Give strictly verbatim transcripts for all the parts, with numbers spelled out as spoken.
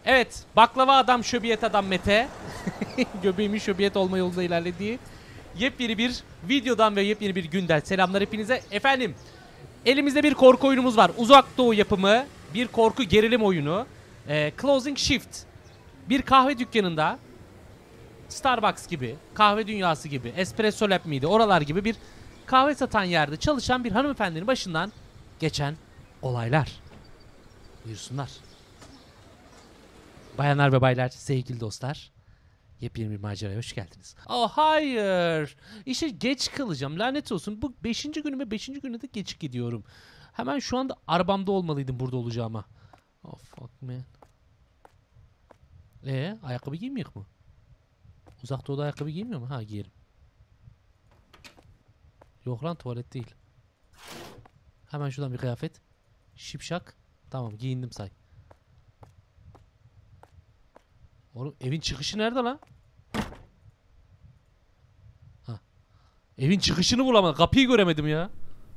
Evet, baklava adam, şöbiyet adam Mete. Göbeğimin şöbiyet olma yolunda ilerlediği yepyeni bir videodan ve yepyeni bir günden selamlar hepinize. Efendim, elimizde bir korku oyunumuz var. Uzak Doğu yapımı bir korku gerilim oyunu. Ee, Closing Shift. Bir kahve dükkanında, Starbucks gibi, kahve dünyası gibi, Espresso Lab miydi, oralar gibi bir kahve satan yerde çalışan bir hanımefendinin başından geçen olaylar. Buyursunlar. Bayanlar ve baylar, sevgili dostlar. Yepyeni bir maceraya hoş geldiniz. Oh hayır. İşte geç kalacağım. Lanet olsun. Bu beşinci günüme beşinci güne de geç gidiyorum. Hemen şu anda arabamda olmalıydım burada olacağıma. Oh fuck man. Ee, ayakkabı giymeyecek mi? Uzak Doğu'da ayakkabı giymiyor mu? Ha, giyerim. Yok lan, tuvalet değil. Hemen şuradan bir kıyafet. Şipşak. Tamam, giyindim say. Oğlum evin çıkışı nerede lan? Ha. Evin çıkışını bulamadım. Kapıyı göremedim ya.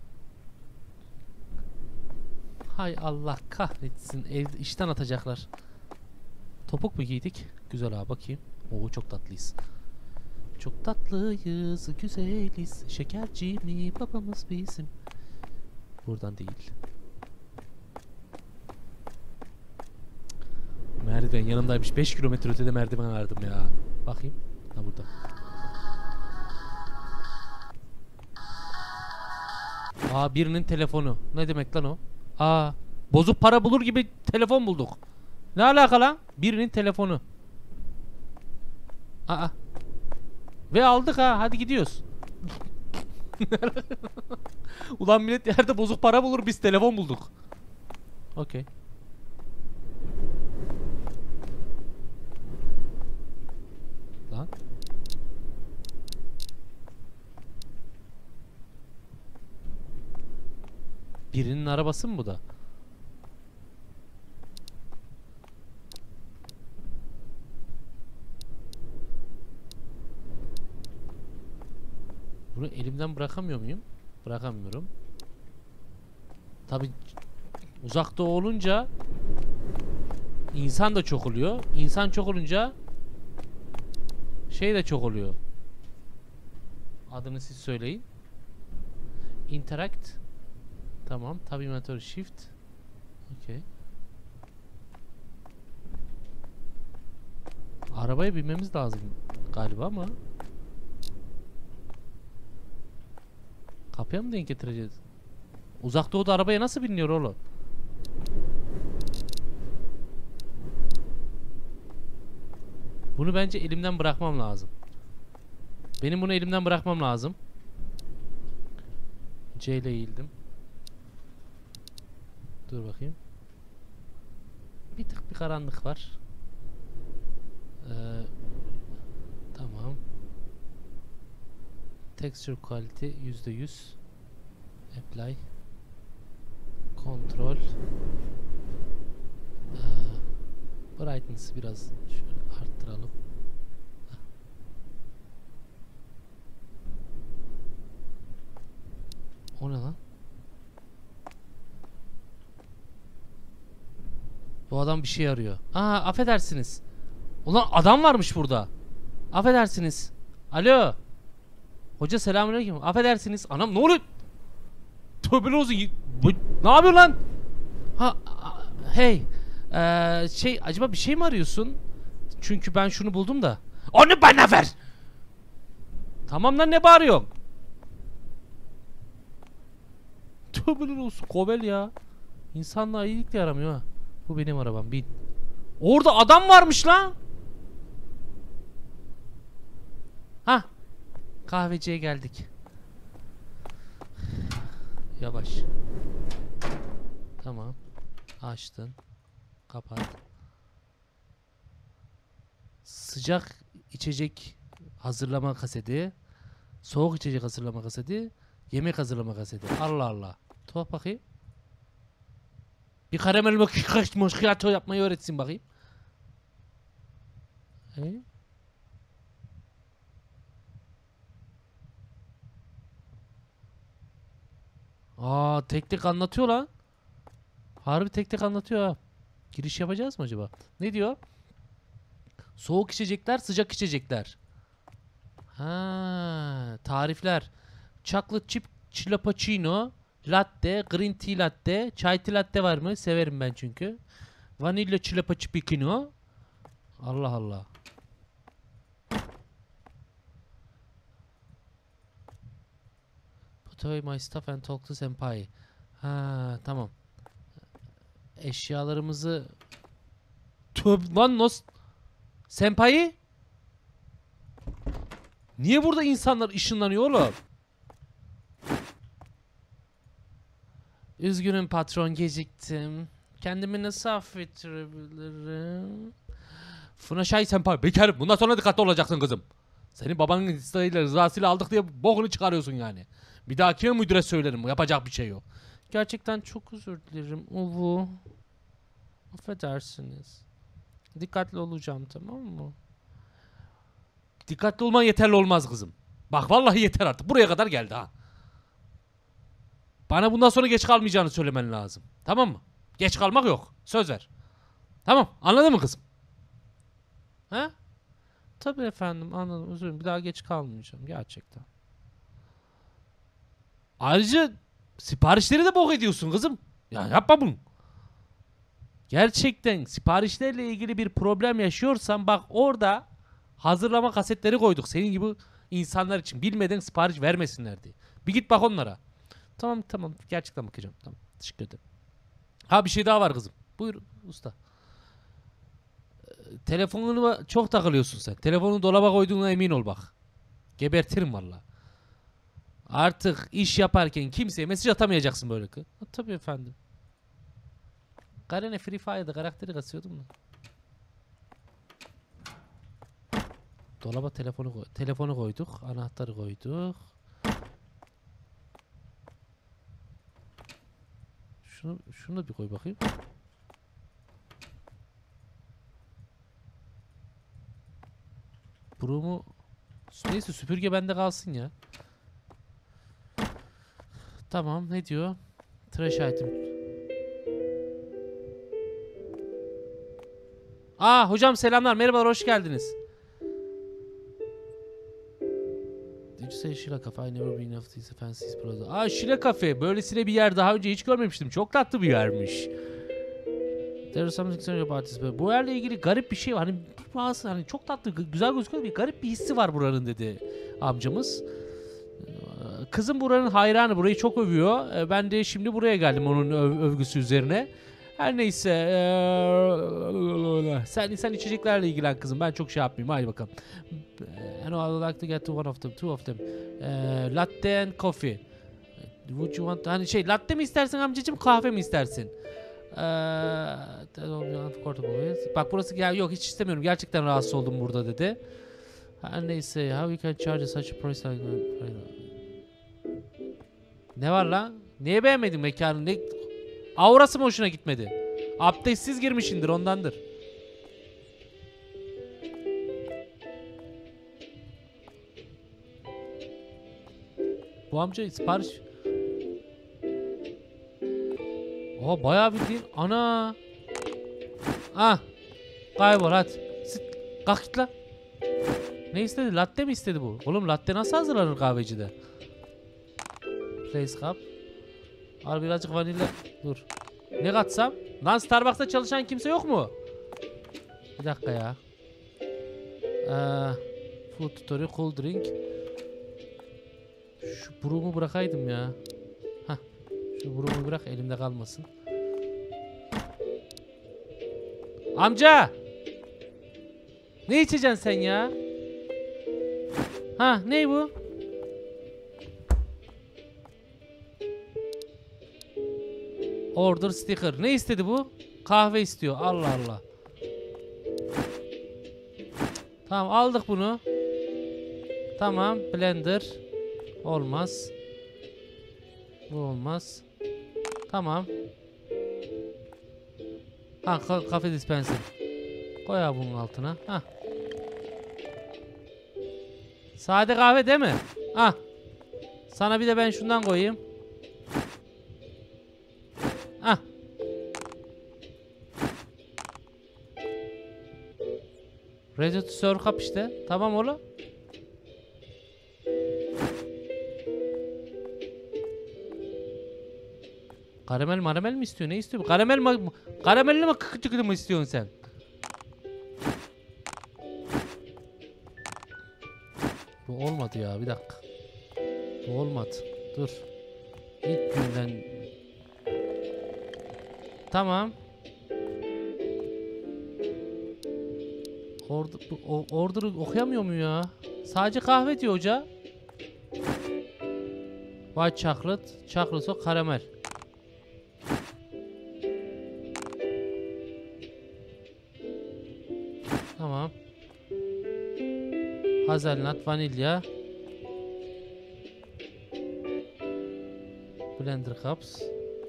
Hay Allah kahretsin. Evde işten atacaklar. Topuk mu giydik? Güzel abi, bakayım. Oo, çok tatlıyız. Çok tatlıyız, güzeliz. Şekerci mi babamız bizim? Buradan değil. Merdiven yanımdaymış. beş kilometre ötede merdiven aradım ya. Bakayım. Ha, burada. Aa, birinin telefonu. Ne demek lan o? Aa, bozuk para bulur gibi telefon bulduk. Ne alaka lan? Birinin telefonu. Aa. Ve aldık ha. Hadi gidiyoruz. Ulan millet yerde bozuk para bulur, biz telefon bulduk. Okey. Lan. Birinin arabası mı bu da? Bunu elimden bırakamıyor muyum? Bırakamıyorum. Tabi uzakta olunca insan da çok oluyor. İnsan çok olunca şey de çok oluyor. Adını siz söyleyin. Interact. Tamam. Tab inventory shift. Okey. Arabaya binmemiz lazım galiba ama kapıya mı denk getireceğiz? Uzak Doğu'da arabaya nasıl biniliyor oğlum? Bunu bence elimden bırakmam lazım. Benim bunu elimden bırakmam lazım. C ile eğildim. Dur bakayım. Bir tık bir karanlık var. Ee, tamam. Texture quality yüzde yüz. Apply. Control. Ee, brightness biraz şöyle arttıralım. O ne lan? Bu adam bir şey arıyor. Aa, affedersiniz. Ulan adam varmış burada. Affedersiniz. Alo. Hoca selamünaleyküm. Affedersiniz. Anam ne oluyor? Tövbe olsun. Bu, ne yapıyor lan? Ha, hey. Ee, şey, acaba bir şey mi arıyorsun? Çünkü ben şunu buldum da. Onu bana ver. Tamam lan, ne bağırıyorsun? Tövbe olsun. Kobel ya. İnsanla iyilik de yaramıyor ha. Bu benim arabam, bin. Orada adam varmış lan. Ha. Kahveciye geldik. Yavaş. Tamam. Açtın. Kapat. Sıcak içecek hazırlama kaseti. Soğuk içecek hazırlama kaseti. Yemek hazırlama kaseti. Allah Allah. Tuhaf bakayım. Bir karamel macchiato yapmayı öğretsin bakayım. He? Aa, tek tek anlatıyor lan. Harbi tek tek anlatıyor ha. Giriş yapacağız mı acaba? Ne diyor? Soğuk içecekler, sıcak içecekler. Ha, tarifler. Chocolate chip chilappuccino, latte, green tea latte, chai tea latte var mı? Severim ben çünkü. Vanilla chilappuccino. Allah Allah. Put away my stuff and talk to senpai. Ha, tamam. Eşyalarımızı Tövbe lan nasıl? Senpai? Niye burada insanlar ışınlanıyor oğlum? Üzgünüm patron, geciktim. Kendimi nasıl affettirebilirim? Funaşay senpai, bekarım. Bundan sonra dikkatli olacaksın kızım. Senin babanın isteğiyle, rızasıyla aldık diye bokunu çıkarıyorsun yani. Bir dahakine müdüre söylerim. Yapacak bir şey yok. Gerçekten çok özür dilerim. Uvu. Affedersiniz. Dikkatli olacağım, tamam mı? Dikkatli olman yeterli olmaz kızım. Bak vallahi yeter artık. Buraya kadar geldi ha. Bana bundan sonra geç kalmayacağını söylemen lazım. Tamam mı? Geç kalmak yok. Söz ver. Tamam. Anladın mı kızım? He? Tabii efendim, anladım. Özür dilerim. Bir daha geç kalmayacağım. Gerçekten. Ayrıca siparişleri de bok ediyorsun kızım. Ya yapma bunu. Gerçekten siparişlerle ilgili bir problem yaşıyorsan bak orada hazırlama kasetleri koyduk. Senin gibi insanlar için bilmeden sipariş vermesinler diye. Bir git bak onlara. Tamam tamam, gerçekten bakacağım. Tamam, teşekkür ederim. Ha, bir şey daha var kızım. Buyur usta. Ee, telefonuna çok takılıyorsun sen. Telefonunu dolaba koyduğuna emin ol bak. Gebertirim valla. Artık iş yaparken kimseye mesaj atamayacaksın böyle ki. Ha, tabii efendim. Karene Free Fire'da karakteri kasıyordum da. Dolaba telefonu koy telefonu koyduk, anahtarı koyduk. Şunu şunu da bir koy bakayım. Broom'u neyse, süpürge bende kalsın ya. Tamam, ne diyor? Trash item. Aa hocam selamlar, merhabalar, hoş geldiniz. Did you say Şile Cafe? I never been of these fancy plaza. Aa, Şile Cafe, böylesine bir yer daha önce hiç görmemiştim. Çok tatlı bir yermiş. There is something strange about this. Bu yerle ilgili garip bir şey var. Hani bazı hani çok tatlı, güzel gözüküyor, bir garip bir hissi var buranın dedi amcamız. Kızım buranın hayranı, burayı çok övüyor. Ben de şimdi buraya geldim onun öv övgüsü üzerine. Her neyse, ee, sen sen içeceklerle ilgilen kızım. Ben çok şey yapmayayım. Hadi bakalım. And I would like to get to one of them, two of them. Ee, latte and coffee. Would you want? Hani şey, latte mi istersin amcacığım, kahve mi istersin? Ee, bak burası gel, yok hiç istemiyorum. Gerçekten rahatsız oldum burada dedi. Her neyse, how you can charge such a price like... Ne var lan? Niye beğenmedin mekanı? Ne? Aurası mı hoşuna gitmedi? Abdestsiz girmişindir, ondandır. Bu amca sipariş... Oha, bayağı bildiğin ana. Ah, kaybol hadi. Sit. Kalk git lan. Ne istedi? Latte mi istedi bu? Oğlum latte nasıl hazırlanır kahvecide? Place cup. Al birazcık vanilya. Dur. Ne katsam? Lan Starbucks'ta çalışan kimse yok mu? Bir dakika ya. Ee, food tutorial, cool drink. Şu burumu bırakaydım ya. Hah. Şu burumu bırak, elimde kalmasın. Amca! Ne içeceksin sen ya? Ha, ne bu? Order sticker. Ne istedi bu? Kahve istiyor. Allah Allah. Tamam, aldık bunu. Tamam, blender. Olmaz. Bu olmaz. Tamam. Ha, ka kafe dispenser. Koy abi bunun altına. Ha. Sade kahve değil mi? Ha. Sana bir de ben şundan koyayım. Ha. Ready to serve cup işte. Tamam oğlum. Karamel maramel mi istiyor? Ne istiyor? Karamel mi? Karamelli mi kıkıcıklı mı istiyorsun sen? Bu olmadı ya, bir dakika. Bu olmadı. Dur. İlk günden. Tamam. Order, bu, order'ı okuyamıyor mu ya? Sadece kahve diyor hoca. White chocolate, chocolate o karamel. Tamam. Hazelnut, vanilya. Blender cups.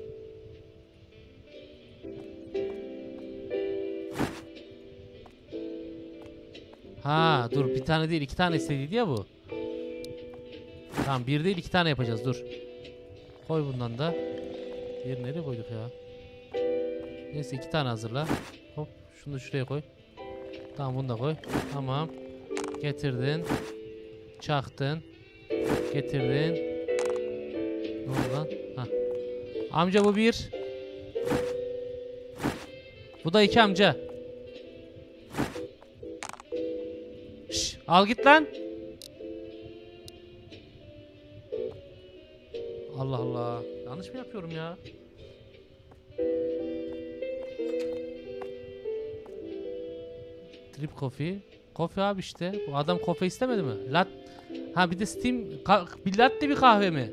Ha dur, bir tane değil iki tane istediydi ya bu. Tamam, bir değil iki tane yapacağız, dur. Koy bundan da. Diğeri nereye koyduk ya? Neyse iki tane hazırla. Hop şunu da şuraya koy. Tamam bunu da koy. Tamam. Getirdin. Çaktın. Getirdin. Ne oldu lan? Hah. Amca bu bir. Bu da iki amca. Şş, al git lan. Allah Allah. Yanlış mı yapıyorum ya? Drip coffee. Coffee abi işte. Bu adam coffee istemedi mi? Lat. Ha bir de steam. Bir latte bir kahve mi?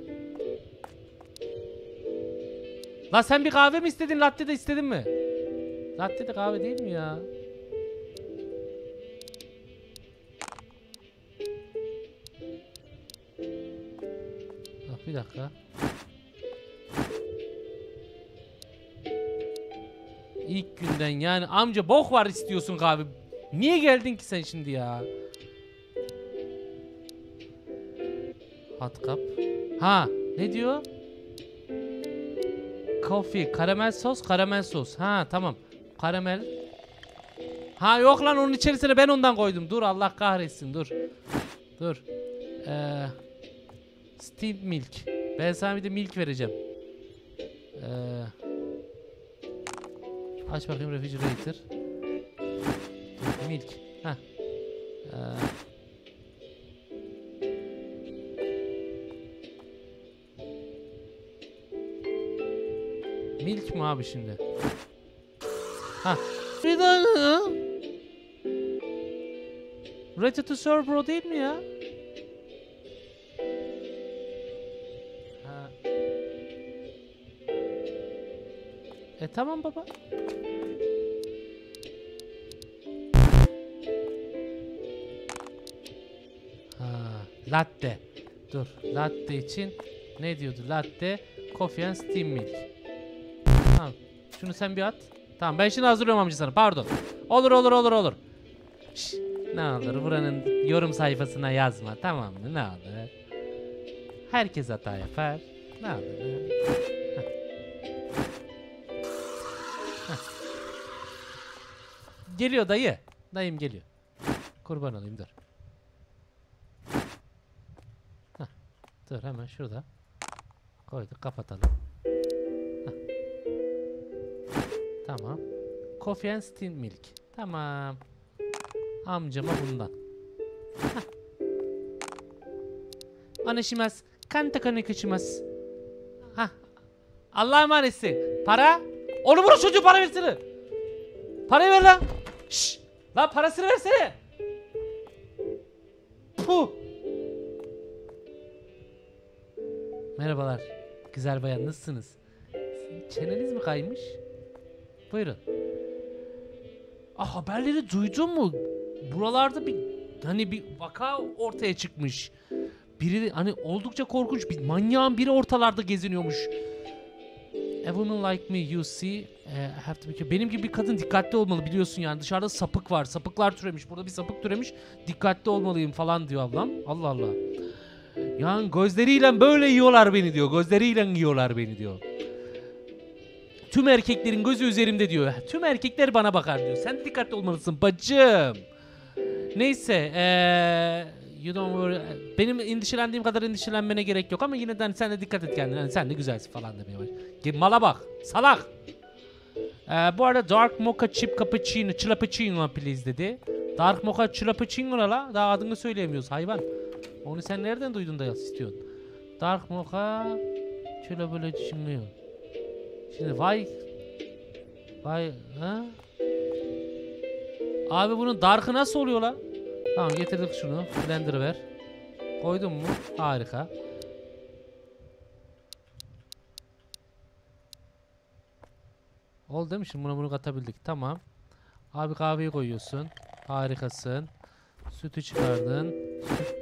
La sen bir kahve mi istedin? Latte de istedin mi? Latte de kahve değil mi ya? Bak bir dakika. İlk günden yani amca bok var istiyorsun kahve. Niye geldin ki sen şimdi ya? Hot cup. Ha ne diyor? Coffee, karamel sos, karamel sos. Ha tamam. Karamel. Ha yok lan, onun içerisine ben ondan koydum. Dur Allah kahretsin, dur. Dur. Ee, steamed milk. Ben sana bir de milk vereceğim. Ee, aç bakayım refrigerator. Dur, milk. Ha. Ee, milk mi abi şimdi? Ha. Bir daha. Ready to serve bro değil mi ya? Ha. E tamam baba. Ha, latte. Dur, latte için ne diyordu? Latte, coffee and steam milk. Tamam. Şunu sen bir at. Tamam, ben şimdi hazırlıyorum amca sana. Pardon. Olur olur olur olur. Şş, ne olur buranın yorum sayfasına yazma, tamam mı? Ne olur. Herkes hata yapar. Ne olur. Heh. Heh. Geliyor dayı. Dayım geliyor. Kurban olayım, dur. Heh. Dur hemen şurada. Koyduk, kapatalım. Heh. Tamam. Coffee and steamed milk. Tamam. Amcama bundan. Heh. Anlaşılmaz. Kanta kanı kaçmaz. Hah. Allah'a emanetsin. Para? Oğlum bunu çocuğu para versene. Parayı ver lan. Şşş. Lan parasını versene. Puh. Merhabalar. Güzel bayan, nasılsınız? Çeneniz mi kaymış? Buyurun. Ah, haberleri duydun mu? Buralarda bir hani bir vaka ortaya çıkmış. Biri hani oldukça korkunç bir manyağın biri ortalarda geziniyormuş. A woman like me, you see, uh, have to be... Benim gibi bir kadın dikkatli olmalı, biliyorsun yani, dışarıda sapık var. Sapıklar türemiş. Burada bir sapık türemiş. Dikkatli olmalıyım falan diyor ablam. Allah Allah. Yani gözleriyle böyle yiyorlar beni diyor. Gözleriyle yiyorlar beni diyor. Tüm erkeklerin gözü üzerimde diyor. Tüm erkekler bana bakar diyor. Sen dikkatli olmalısın bacım. Neyse. Ee, you don't worry. Benim endişelendiğim kadar endişelenmene gerek yok ama yine de hani sen de dikkat et kendine. Hani sen de güzelsin falan demeye var. Mala bak. Salak. Ee, bu arada Dark Mocha Chip Cappuccino, Chilappuccino please dedi. Dark Mocha Chilappuccino la. Daha adını söyleyemiyoruz hayvan. Onu sen nereden duydun da istiyorsun? Dark Mocha Chilappuccino. Şimdi vay. Vay. Ha? Abi bunun Dark'ı nasıl oluyor la? Tamam getirdik şunu. Blender'ı ver. Koydun mu? Harika. Oldu değil mi? Şimdi buna bunu katabildik. Tamam. Abi kahveyi koyuyorsun. Harikasın. Sütü çıkardın. Süt.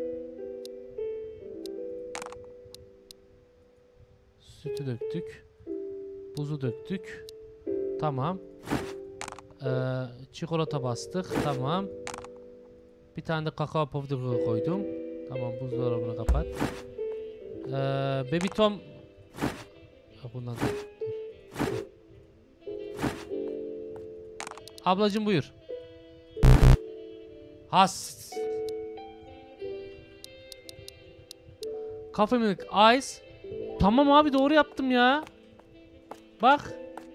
Sütü döktük. Buzu döktük. Tamam. Ee, çikolata bastık. Tamam. Bir tane de kakao powder koydum. Tamam buzdolabını kapat. Ee, Baby Tom. Bundan da. Ablacım buyur. Has. Coffee milk ice. Tamam abi doğru yaptım ya. Bak.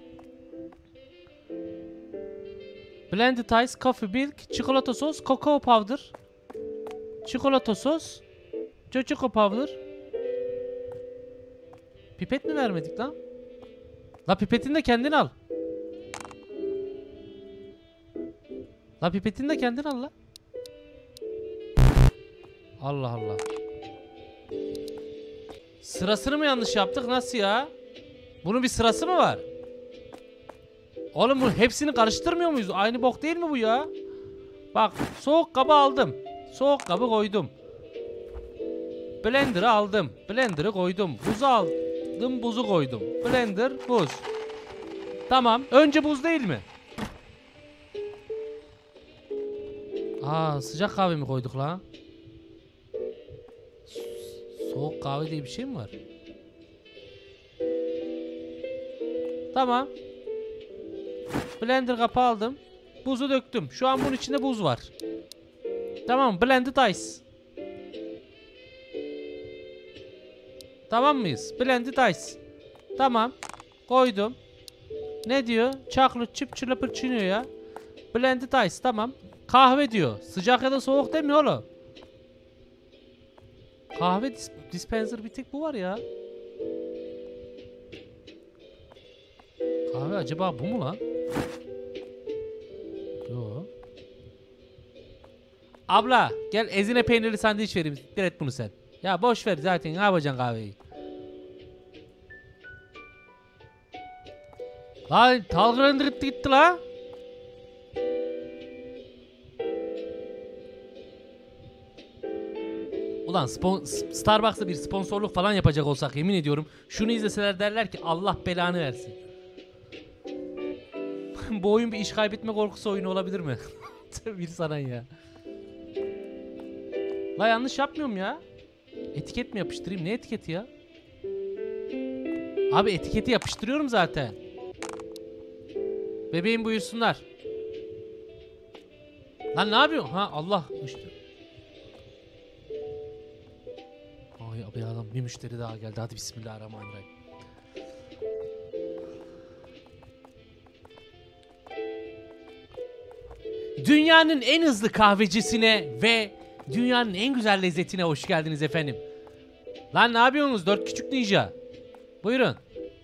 Blended ice, coffee milk, çikolata sos, kakao powder. Çikolata sos, choco powder. Pipet mi vermedik lan? La pipetini de kendin al. La pipetini de kendin al la. Allah Allah. Sırasını mı yanlış yaptık? Nasıl ya? Bunun bir sırası mı var? Oğlum bu hepsini karıştırmıyor muyuz? Aynı bok değil mi bu ya? Bak soğuk kabı aldım. Soğuk kabı koydum. Blender'ı aldım. Blender'ı koydum. Buzu aldım. Buzu koydum. Blender, buz. Tamam. Önce buz değil mi? Aa sıcak kahve mi koyduk lan? Soğuk kahve diye bir şey mi var? Tamam. Blender kapı aldım. Buzu döktüm. Şu an bunun içinde buz var. Tamam. Blended ice. Tamam mıyız? Blended ice. Tamam. Koydum. Ne diyor? Chocolate chip chilappuccino ya. Blended ice. Tamam. Kahve diyor. Sıcak ya da soğuk demiyor oğlum. Kahve dis dispenser bir tek bu var ya. Kahve acaba bu mu lan? Yo. Abla gel ezine peynirli sandviç vereyim. Direkt bunu sen. Ya boş ver zaten ne yapacaksın kahveyi? Lan talgırın gitti gitti la. Ulan Starbucks'ta bir sponsorluk falan yapacak olsak yemin ediyorum şunu izleseler derler ki Allah belanı versin. Bu oyun bir iş kaybetme korkusu oyunu olabilir mi? Bir saran ya. La yanlış yapmıyorum ya. Etiket mi yapıştırayım? Ne etiketi ya? Abi etiketi yapıştırıyorum zaten. Bebeğim buyursunlar. Lan ne yapıyorsun? Ha Allah işte. Ay abi adam bir müşteri daha geldi. Hadi bismillahirrahmanirrahim. Dünyanın en hızlı kahvecisine ve dünyanın en güzel lezzetine hoş geldiniz efendim. Lan ne yapıyorsunuz? Dört küçük ninja. Buyurun.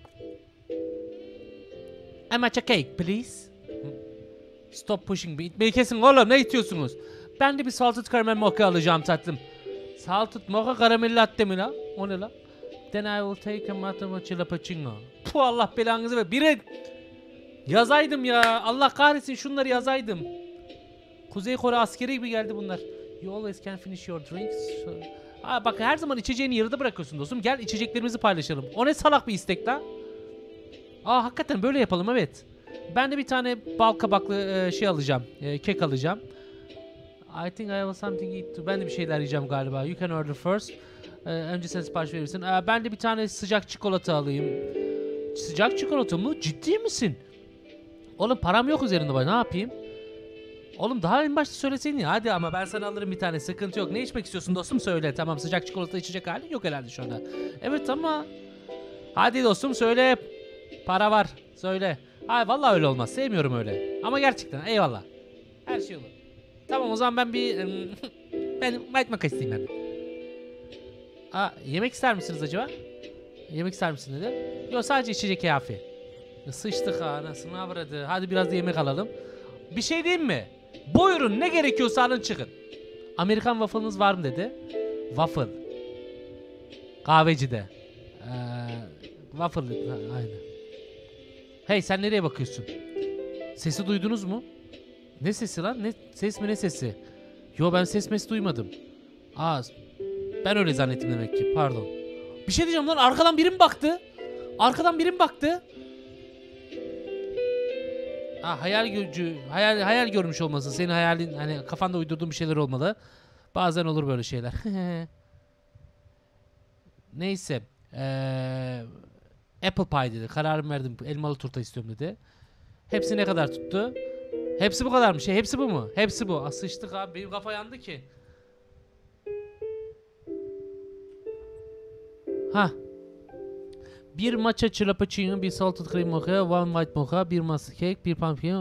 A matcha cake please. Stop pushing me. İtmeyi kesin oğlum. Ne itiyorsunuz? Ben de bir salted caramel mocha alacağım tatlım. Salted mocha karamel latte mi la? O ne la? Then I will take a matcha chilappuccino. Puh Allah belanızı ver. Biri yazaydım ya. Allah kahretsin şunları yazaydım. Kuzey Kore askeri gibi geldi bunlar. You always can finish your drinks. Aa, bak her zaman içeceğini yarıda bırakıyorsun dostum. Gel içeceklerimizi paylaşalım. O ne salak bir istek lan. Aa hakikaten böyle yapalım evet. Ben de bir tane bal kabaklı e, şey alacağım. E, kek alacağım. I think I have something to eat too. Ben de bir şeyler yiyeceğim galiba. You can order first. E, önce sen sipariş verirsin. E, ben de bir tane sıcak çikolata alayım. Sıcak çikolata mı? Ciddi misin? Oğlum param yok üzerinde bak. Ne yapayım? Oğlum daha en başta söyleseydin ya. Hadi ama ben sana alırım bir tane, sıkıntı yok. Ne içmek istiyorsun dostum, söyle. Tamam, sıcak çikolata içecek halin yok herhalde şu anda. Evet ama. Hadi dostum söyle. Para var. Söyle. Hayır vallahi öyle olmaz. Sevmiyorum öyle. Ama gerçekten eyvallah. Her şey olur. Tamam o zaman ben bir ben white makas isteyeyim ben. Aa, yemek ister misiniz acaba? Yemek ister misin dedi. Yok sadece içecek kafi. Sıçtık ha, anasını avradı. Hadi biraz da yemek alalım. Bir şey diyeyim mi? Buyurun, ne gerekiyorsa alın çıkın. Amerikan waffle'ınız var mı dedi. Waffle. Kahvecide. Ee, waffle dedi. Ha, aynen. Hey sen nereye bakıyorsun? Sesi duydunuz mu? Ne sesi lan? Ne ses mi ne sesi? Yo ben ses mes duymadım. Aa, ben öyle zannettim demek ki. Pardon. Bir şey diyeceğim lan, arkadan biri mi baktı? Arkadan biri mi baktı? Ha, hayal gücü, hayal hayal görmüş olması. Senin hayalin, hani kafanda uydurduğun bir şeyler olmalı. Bazen olur böyle şeyler. Neyse. Ee, Apple pie dedi. Kararımı verdim. Elmalı turta istiyorum dedi. Hepsi ne kadar tuttu? Hepsi bu kadar mı? Şey, hepsi bu mu? Hepsi bu. Aa, sıçtık abi. Benim kafa yandı ki. Ha. Bir matcha chilappuccino, bir salted cream mocha, one white mocha, bir masa cake, bir pumpkin.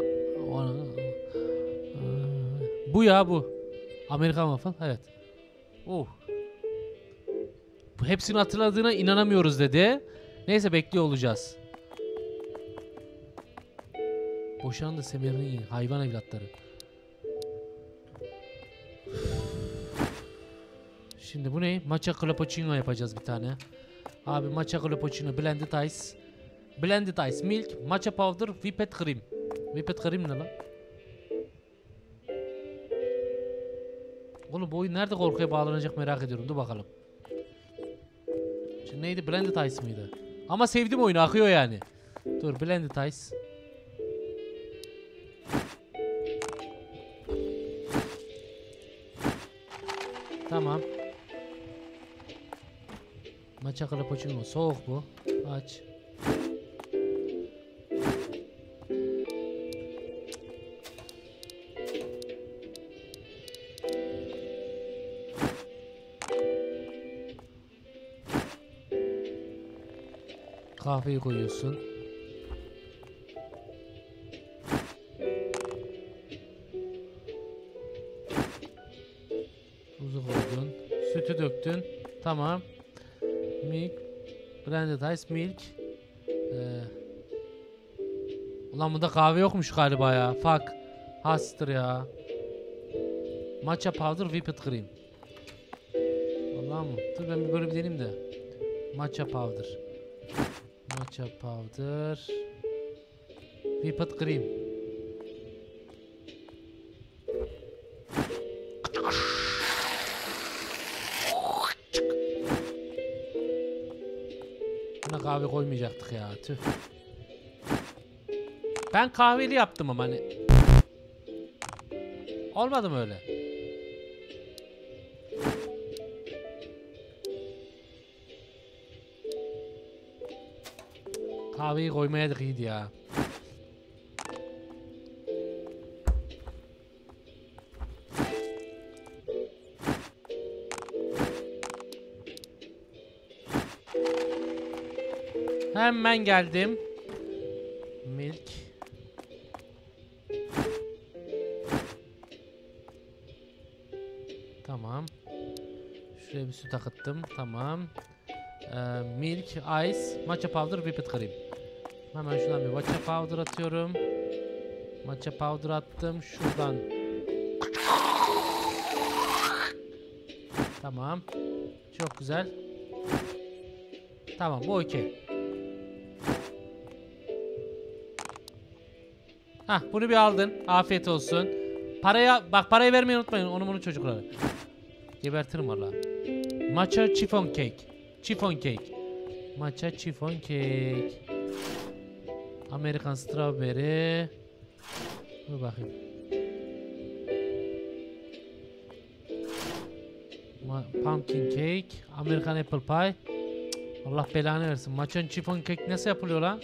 Bu ya bu. Amerikan waffle. Evet. Oh. Bu hepsini hatırladığına inanamıyoruz dedi. Neyse bekliyor olacağız. Boşandı Semer'in hayvan evlatları. Şimdi bu ne? Matcha cappuccino yapacağız bir tane. Abi matcha cappuccino, blended ice. Blended ice, milk, matcha powder, whipped cream. Whipped cream ne lan? Oğlum bu oyun nerede korkuya bağlanacak merak ediyorum. Dur bakalım. Şimdi neydi? Blended ice mıydı? Ama sevdim oyunu, akıyor yani. Dur, blended ice. Tamam. Matcha cappuccino soğuk bu. Aç. Kahveyi koyuyorsun. Tuzu koydun. Sütü döktün. Tamam. Milk. Blended ice milk. Ee, ulan bunda kahve yokmuş galiba ya. Fuck. Hastır ya. Matcha powder whipped cream. Vallahi mı? Dur ben bir böyle bir deneyim de. Matcha powder. Matcha powder. Whipped cream. Buna kahve koymayacaktık ya. Tüh. Ben kahveli yaptım ama hani. Olmadı mı öyle? Kahveyi koymayaydık iyiydi ya. Hemen geldim. Milk. Tamam. Şuraya bir süt akıttım. Tamam. Ee, milk, ice, matcha powder, whipped cream. Hemen şuradan bir matcha powder atıyorum. Matcha powder attım. Şuradan. Tamam. Çok güzel. Tamam bu okey. Hah bunu bir aldın. Afiyet olsun. Paraya bak, parayı vermeyi unutmayın. Onu bunu çocuklara. Gebertirim valla. Matcha chiffon cake. Chiffon cake. Matcha chiffon cake. American strawberry. Dur bakayım. Ma pumpkin cake. American apple pie. Allah belanı versin. Matcha chiffon cake nasıl yapılıyor lan?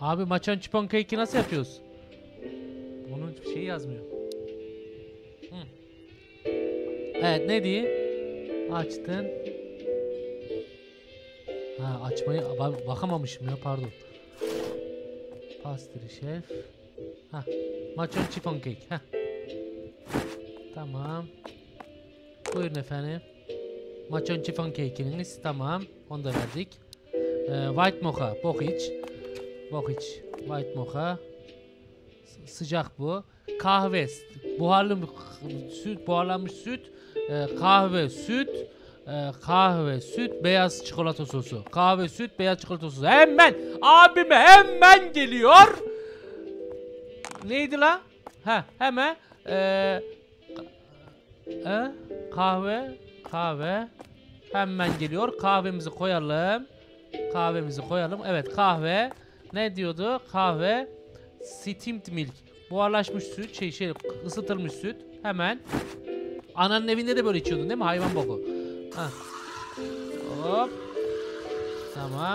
Abi maçan chipon cake'i nasıl yapıyoruz? Bunun şeyi yazmıyor. Hı. Evet ne diye? Açtın. Ha açmayı bak bakamamışım ya pardon. Pastry şef. Ha maçan chipon cake. Ha. Tamam. Buyurun efendim. Maçon chifon cake'iniz tamam. Onu da verdik. Ee, white mocha. Bok iç. Bok iç. White mocha. S sıcak bu. Kahve. Buharlı süt. Buharlanmış süt. Ee, kahve süt. Ee, kahve süt. Beyaz çikolata sosu. Kahve süt. Beyaz çikolata sosu. Hemen. Abime hemen geliyor. Neydi la? Ha hemen. Eee. E, kahve. Kahve. Hemen geliyor. Kahvemizi koyalım. Kahvemizi koyalım. Evet kahve. Ne diyordu? Kahve. Steamed milk. Buharlaşmış süt. Şey şey ısıtılmış süt. Hemen. Ananın evinde de böyle içiyordun değil mi? Hayvan boku. Ha. Hop. Tamam.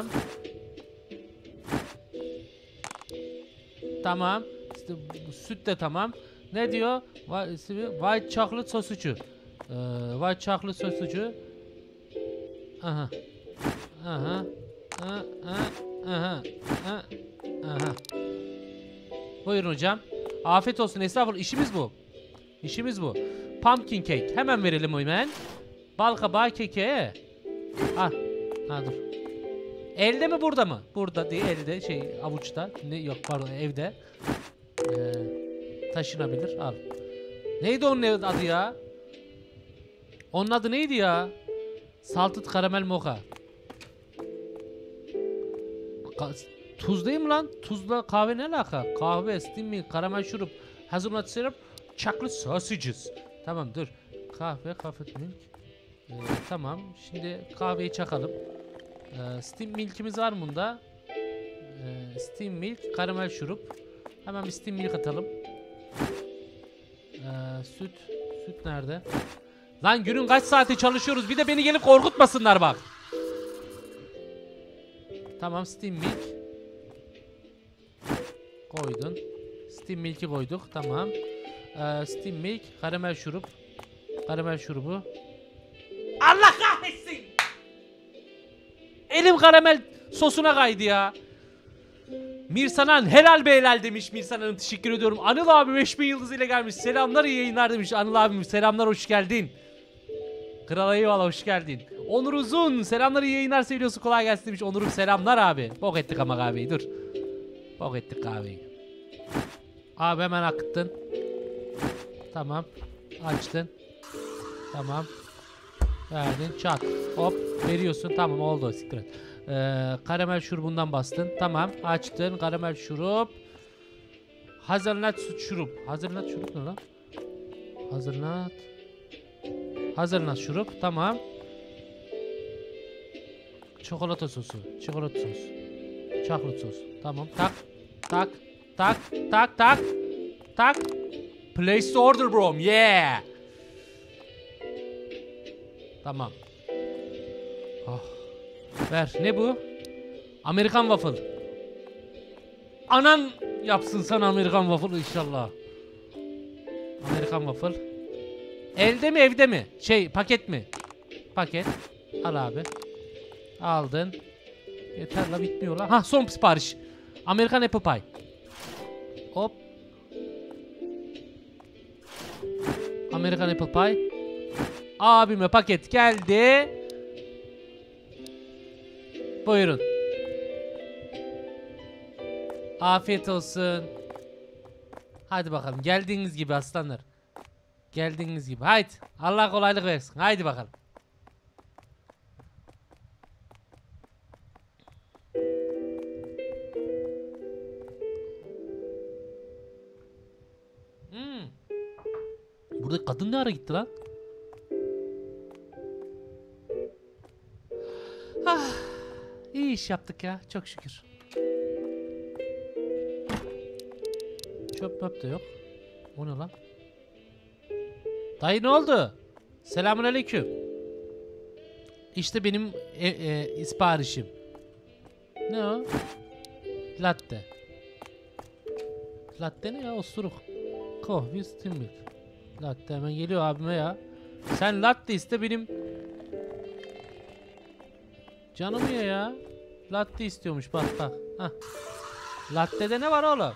Tamam. İşte süt de tamam. Ne diyor? White chocolate sosucu. Ee, white chocolate sosucu. Aha. Aha. Aha. Aha. Aha. Aha. Buyurun hocam. Afiyet olsun estağfurullah. İşimiz bu. İşimiz bu. Pumpkin cake. Hemen verelim hemen. Bal kabağı keke. Ah. Ha dur. Elde mi burada mı? Burada değil elde şey avuçta. Ne yok pardon evde. Ee, taşınabilir. Al. Neydi onun adı ya? Onun adı neydi ya? Salted karamel mocha. Ka tuz değil mi lan? Tuzla kahve ne alaka? Kahve, steam milk, karamel şurup, hazelnut syrup, chocolate sausages. Tamam dur. Kahve, kahve milk. Ee, tamam. Şimdi kahveyi çakalım. Ee, steam milk'imiz var mı bunda? Ee, steam milk, karamel şurup. Hemen bir steam milk atalım. Ee, süt. Süt nerede? Lan günün kaç saati çalışıyoruz? Bir de beni gelip korkutmasınlar bak. Tamam steam milk. Koydun. Steam milk'i koyduk. Tamam. Ee, steam milk. Karamel şurup. Karamel şurubu. Allah kahretsin. Elim karamel sosuna kaydı ya. Mirsanan helal be helal demiş. Mirsanan'ın teşekkür ediyorum. Anıl abi beş bin yıldız ile gelmiş. Selamlar iyi yayınlar demiş. Anıl abim selamlar hoş geldin. Kral eyvallah hoş geldin. Onur Uzun selamlar iyi yayınlar seviyorsun kolay gelsin demiş. Onur'um selamlar abi. Bok ettik ama kahveyi dur. Bok ettik kahveyi. Abi hemen akıttın. Tamam. Açtın. Tamam. Verdin çat. Hop veriyorsun tamam oldu siktir et. Ee, karamel şurubundan bastın. Tamam açtın karamel şurup. Hazelnut süt şurup. Hazelnut şurup ne lan? Hazelnut. Hazelnut şurup tamam. Çikolata sosu. Çikolata sosu. Chocolate sos. Tamam tak. Tak. Tak. Tak tak. Tak. Place the order bro. Yeah. Tamam. Oh. Ver. Ne bu? Amerikan waffle. Anan yapsın sana Amerikan waffle inşallah. Amerikan waffle. Elde mi evde mi? Şey paket mi? Paket. Al abi. Aldın. Yeter la bitmiyor la. Ha son sipariş. Amerikan apple pie. Hop. Amerikan apple pie. Abime paket geldi. Buyurun. Afiyet olsun. Hadi bakalım. Geldiğiniz gibi aslanlar. Geldiğiniz gibi. Haydi. Allah kolaylık versin. Haydi bakalım. Hmm. Burada kadın ne ara gitti lan? Ah, iyi iş yaptık ya. Çok şükür. Çöp möp de yok. O ne lan? Dayı ne oldu? Selamünaleyküm. İşte benim e, e, siparişim. Ne o? Latte. Latte ne ya, osuruk. Coffee steam milk. Latte hemen geliyor abime ya. Sen latte iste, benim canım ye ya. Latte istiyormuş, bak bak. Hah. Latte'de ne var oğlum?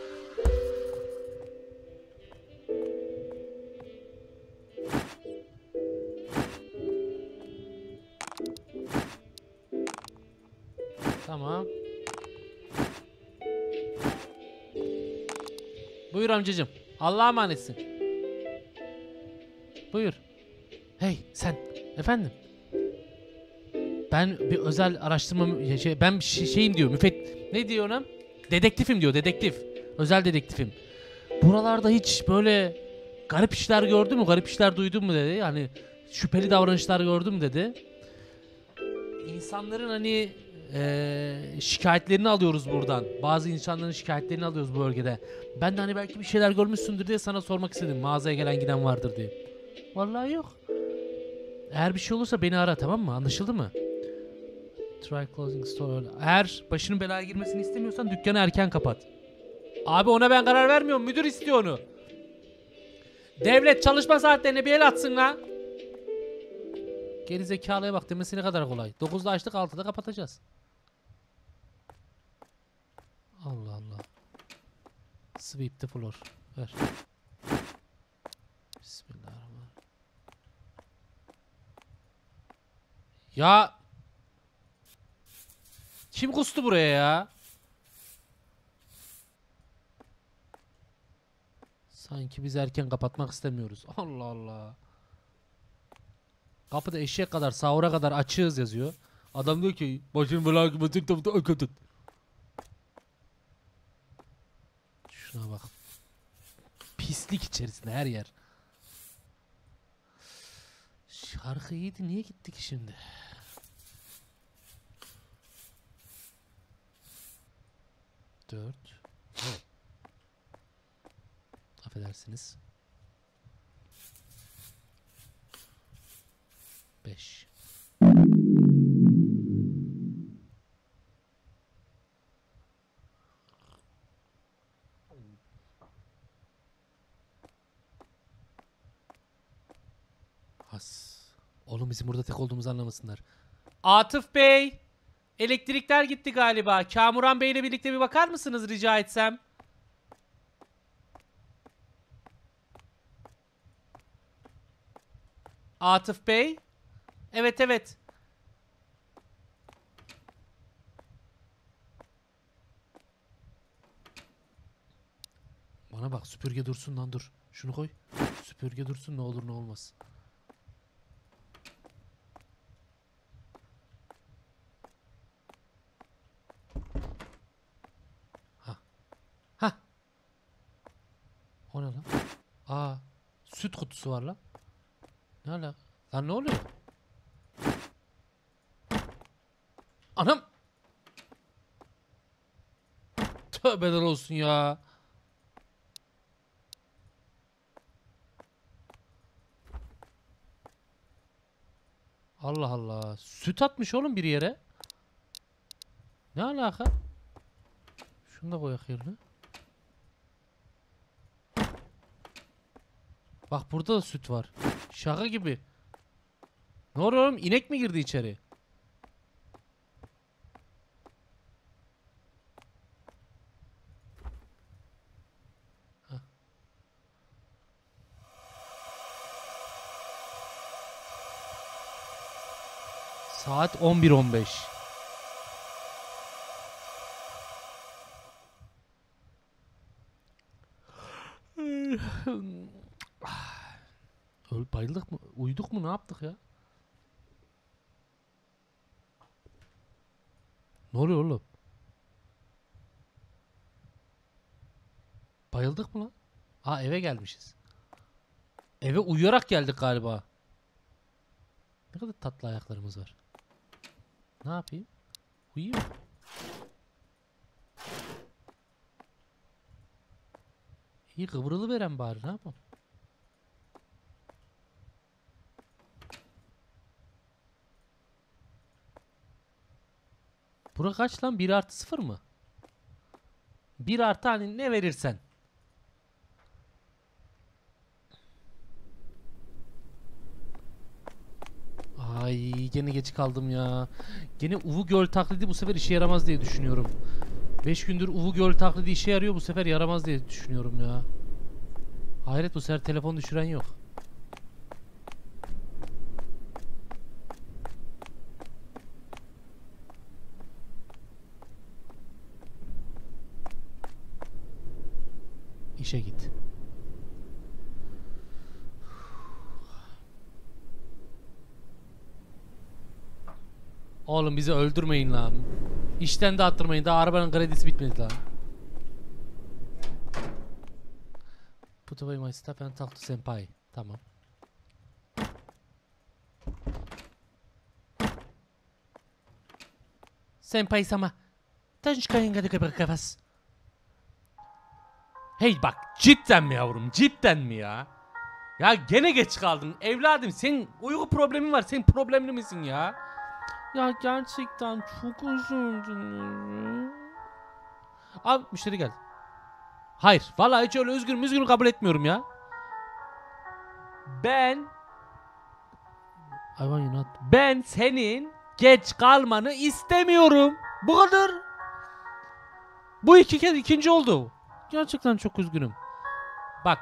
Tamam. Buyur amcacığım. Allah'a emanetsin. Buyur. Hey sen. Efendim. Ben bir özel araştırma şey, ben bir şey, şeyim diyor. Müfet ne diyor ona? Dedektifim diyor. Dedektif. Özel dedektifim. Buralarda hiç böyle garip işler gördün mü? Garip işler duydun mu dedi. Yani şüpheli davranışlar gördüm dedi. İnsanların hani ee, şikayetlerini alıyoruz buradan. Bazı insanların şikayetlerini alıyoruz bu bölgede. Ben de hani belki bir şeyler görmüşsündür diye sana sormak istedim. Mağazaya gelen giden vardır diye. Vallahi yok. Eğer bir şey olursa beni ara, tamam mı? Anlaşıldı mı? Try closing store. Eğer başının belaya girmesini istemiyorsan dükkanı erken kapat. Abi ona ben karar vermiyorum. Müdür istiyor onu. Devlet çalışma saatlerine bir el atsın la. Geri zekalıya bak, demesi ne kadar kolay. dokuzda açtık, altıda kapatacağız. Allah Allah. Sweep the floor. Ver. Bismillahirrahmanirrahim. Ya kim kustu buraya ya? Sanki biz erken kapatmak istemiyoruz. Allah Allah. Kapıda eşek kadar, sahura kadar açığız yazıyor. Adam diyor ki başını belaya girmesin tabii da ökütün. Şuna bak. Pislik içerisinde her yer. Şarkı iyiydi, niye gittik şimdi? Dört. Affedersiniz. Beş. Has. Oğlum bizim burada tek olduğumuzu anlamasınlar. Atıf Bey. Elektrikler gitti galiba. Kamuran Bey ile birlikte bir bakar mısınız rica etsem? Atıf Bey. Evet evet. Bana bak, süpürge dursun lan, dur. Şunu koy. Süpürge dursun, ne olur ne olmaz. Ha. Ha. O ne lan? Aa, süt kutusu var lan. Ne ala? Lan ne oluyor? Anam. Tövbeler olsun ya. Allah Allah. Süt atmış oğlum bir yere. Ne alaka? Şunu da koyak yerine. Bak burada da süt var. Şaka gibi. Ne oluyor oğlum? İnek mi girdi içeri? Heh. Saat on bir on beş. Öl bayıldık mı? Uyuduk mu? Ne yaptık ya? Ne oluyor oğlum? Bayıldık mı lan? Aa, eve gelmişiz. Eve uyuyarak geldik galiba. Ne kadar tatlı ayaklarımız var. Ne yapayım? Uyuyayım mı? İyi kıvrılı veren bari, ne yapalım? Bura kaç lan? bir artı sıfır mı? bir artı hani ne verirsen. Ay gene geç kaldım ya. Gene Uvu Göl taklidi bu sefer işe yaramaz diye düşünüyorum. beş gündür Uvu Göl taklidi işe yarıyor, bu sefer yaramaz diye düşünüyorum ya. Hayret, bu sefer telefon düşüren yok. İşe git. Oğlum bizi öldürmeyin lan. İşten de attırmayın. Daha arabanın kredisi bitmedi lan. Put away my stuff and talk to senpai. Tamam. Senpai sama. Hey bak, cidden mi yavrum? Cidden mi ya? Ya gene geç kaldın. Evladım senin uyku problemin var. Sen problemli misin ya? Ya gerçekten çok özür dilerim. Abi müşteri geldi. Hayır. Vallahi hiç öyle üzgün üzgün kabul etmiyorum ya. Ben Ben senin geç kalmanı istemiyorum. Bu kadar. Bu iki kez ikinci oldu. Gerçekten çok üzgünüm. Bak.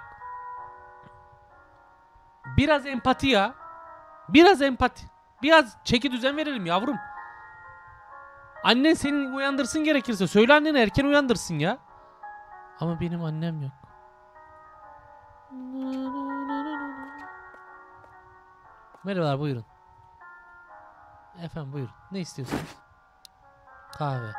Biraz empati ya. Biraz empati. Biraz çeki düzen verelim yavrum. Annen seni uyandırsın gerekirse. Söyle annene erken uyandırsın ya. Ama benim annem yok. Merhabalar, buyurun. Efendim buyurun. Ne istiyorsunuz? Kahve.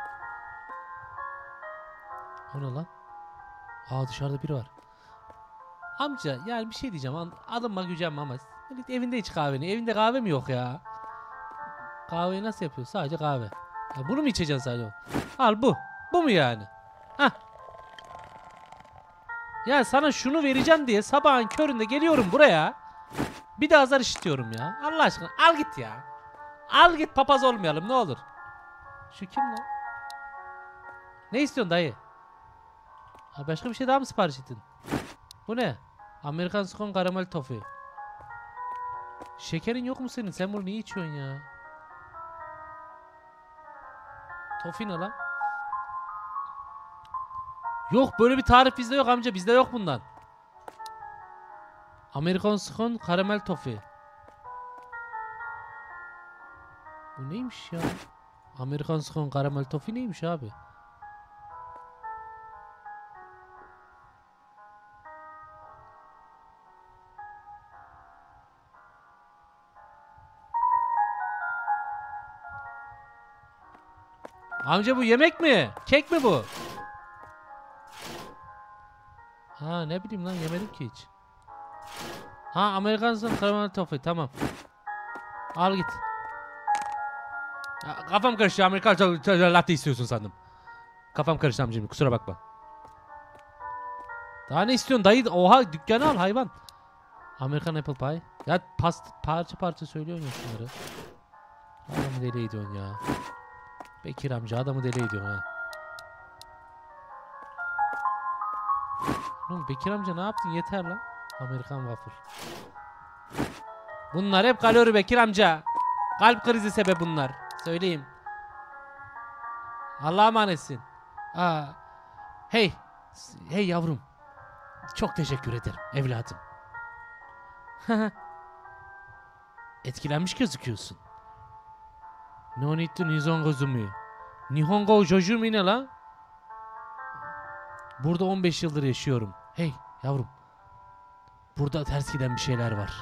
O ne lan? Aa, dışarıda biri var. Amca yani bir şey diyeceğim. Alınma gücenme ama evinde iç kahveni. Evinde kahve mi yok ya? Kahveyi nasıl yapıyor? Sadece kahve. Ya bunu mu içeceksin sadece? Al bu. Bu mu yani? Hah. Ya sana şunu vereceğim diye sabahın köründe geliyorum buraya. Bir de azar işitiyorum ya. Allah aşkına al git ya. Al git, papaz olmayalım ne olur. Şu kim lan? Ne istiyorsun dayı? Ha, başka bir şey daha mı sipariş ettin? Bu ne? Amerikan scone karamel toffee. Şekerin yok mu senin? Sen bunu niye içiyorsun ya? Toffee ne lan? Yok, böyle bir tarif bizde yok amca. Bizde yok bundan. Amerikan scone karamel toffee. Bu neymiş ya? Amerikan scone karamel toffee neymiş abi? Amca bu yemek mi? Kek mi bu? Ha ne bileyim lan, yemedim ki hiç. Ha, Amerikan scone karamel toffee, tamam. Al git. Ya, kafam karıştı, Amerikan latte istiyorsun sandım. Kafam karıştı amcim, kusura bakma. Daha ne istiyorsun dayı? Oha, dükkanı al hayvan. Amerikan apple pie. Ya past parça parça söylüyorsun ya şunları. Adamı deli ediyorsun ya. Bekir amca adamı deli ediyorsun ha. Oğlum Bekir amca ne yaptın, yeter lan. Amerikan waffle. Bunlar hep kalori Bekir amca. Kalp krizi sebep bunlar. Söyleyeyim. Allah'a emanetsin. Aa, hey. Hey yavrum. Çok teşekkür ederim evladım. Etkilenmiş gözüküyorsun. No need to Nihongo zumi. Nihongo jojumi ne lan? Burada on beş yıldır yaşıyorum. Hey yavrum. Burada ters giden bir şeyler var.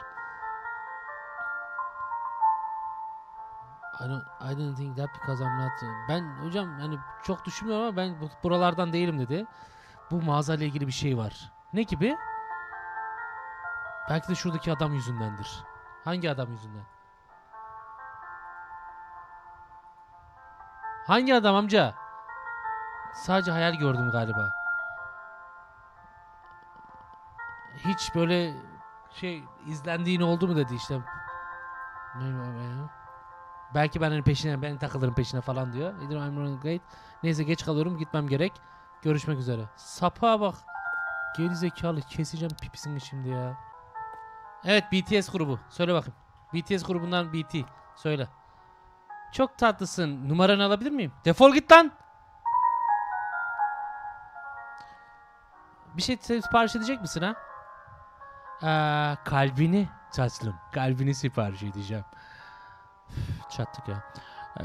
I don't, I don't think that because I'm not... Ben hocam hani çok düşünmüyorum ama ben buralardan değilim dedi. Bu mağazayla ilgili bir şey var. Ne gibi? Belki de şuradaki adam yüzündendir. Hangi adam yüzünden? Hangi adam amca? Sadece hayal gördüm galiba. Hiç böyle şey izlendiğin oldu mu dedi işte. Belki ben peşine, ben takılırım peşine falan diyor. Neyse geç kalıyorum, gitmem gerek. Görüşmek üzere. Sapa bak. Geri zekalı, keseceğim pipisini şimdi ya. Evet, B T S grubu. Söyle bakayım. B T S grubundan B T. Söyle. Çok tatlısın. Numaranı alabilir miyim? Defol git lan. Bir şey sipariş edecek misin ha? Ee, kalbini tatlım. Kalbini sipariş edeceğim. Üf, çattık ya. Ee,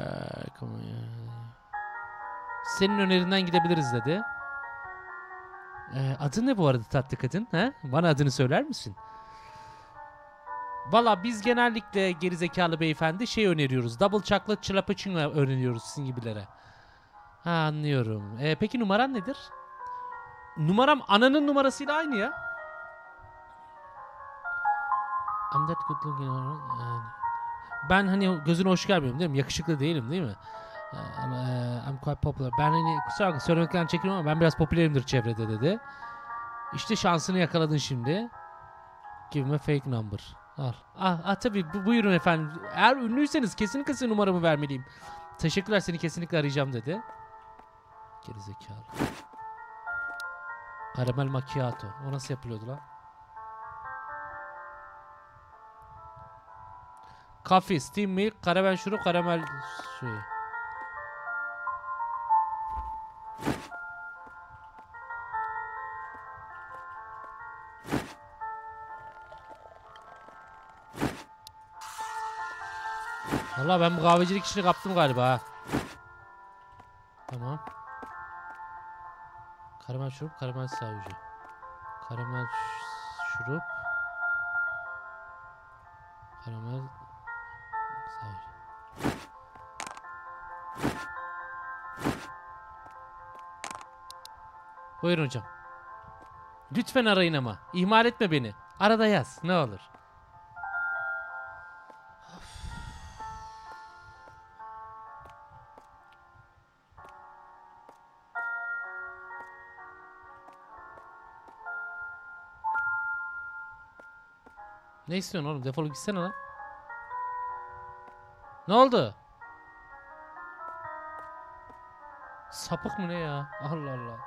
senin önerinden gidebiliriz dedi. Ee, adın ne bu arada tatlı kadın? Ha? Bana adını söyler misin? Valla biz genellikle gerizekalı beyefendi şey öneriyoruz. Double chocolate chilappuccino öneriyoruz sizin gibilere. Ha, anlıyorum. Ee, peki numaran nedir? Numaram ananın numarasıyla aynı ya. I'm that good looking. Ben hani gözüne hoş gelmiyorum değil mi? Yakışıklı değilim değil mi? I'm, uh, I'm quite popular. Ben hani kusura bakma söylemekten çekiniyorum ama ben biraz popülerimdir çevrede dedi. İşte şansını yakaladın şimdi. Give me fake number. Al. Ah, ah tabii bu, buyurun efendim. Eğer ünlüyseniz kesinlikle size numaramı vermeliyim. Teşekkürler, seni kesinlikle arayacağım dedi. Gerizekalı. Karamel macchiato. O nasıl yapılıyordu lan? Coffee, steam milk, karamel şurup, karamel suyu. Vallahi ben bu kahvecilik işini kaptım galiba ha. Tamam. Karamel şurup, karamel savcı. Karamel şurup. Karamel savcı. Buyurun hocam. Lütfen arayın ama. İhmal etme beni. Arada yaz. Ne olur. Ne istiyorsun oğlum? Defolup gitsene lan. Ne oldu? Sapık mı ne ya? Allah Allah.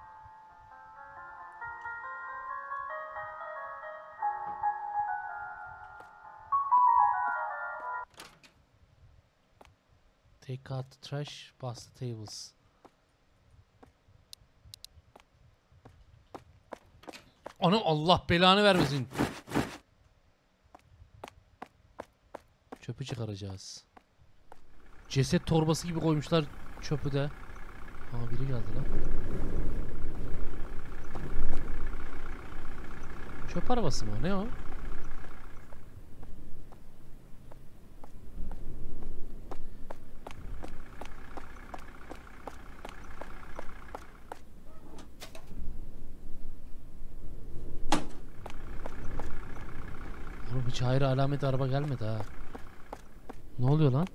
Take out the trash, bust the tables. Anam Allah belanı vermesin. Çöpü çıkaracağız. Ceset torbası gibi koymuşlar çöpü de. Aa biri geldi lan. Çöp arabası mı o? Ne o? Oğlum hiç hayır alamet araba gelmedi ha. Ne oluyor lan?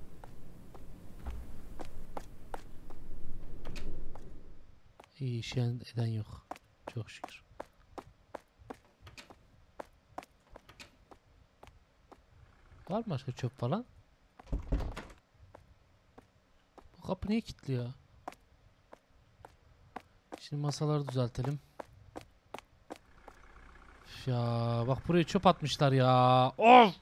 İyi iş eden yok. Çok şükür. Var mı başka çöp falan? Bu kapı niye kilitli ya? Şimdi masaları düzeltelim. Üf ya bak buraya çöp atmışlar ya. Of!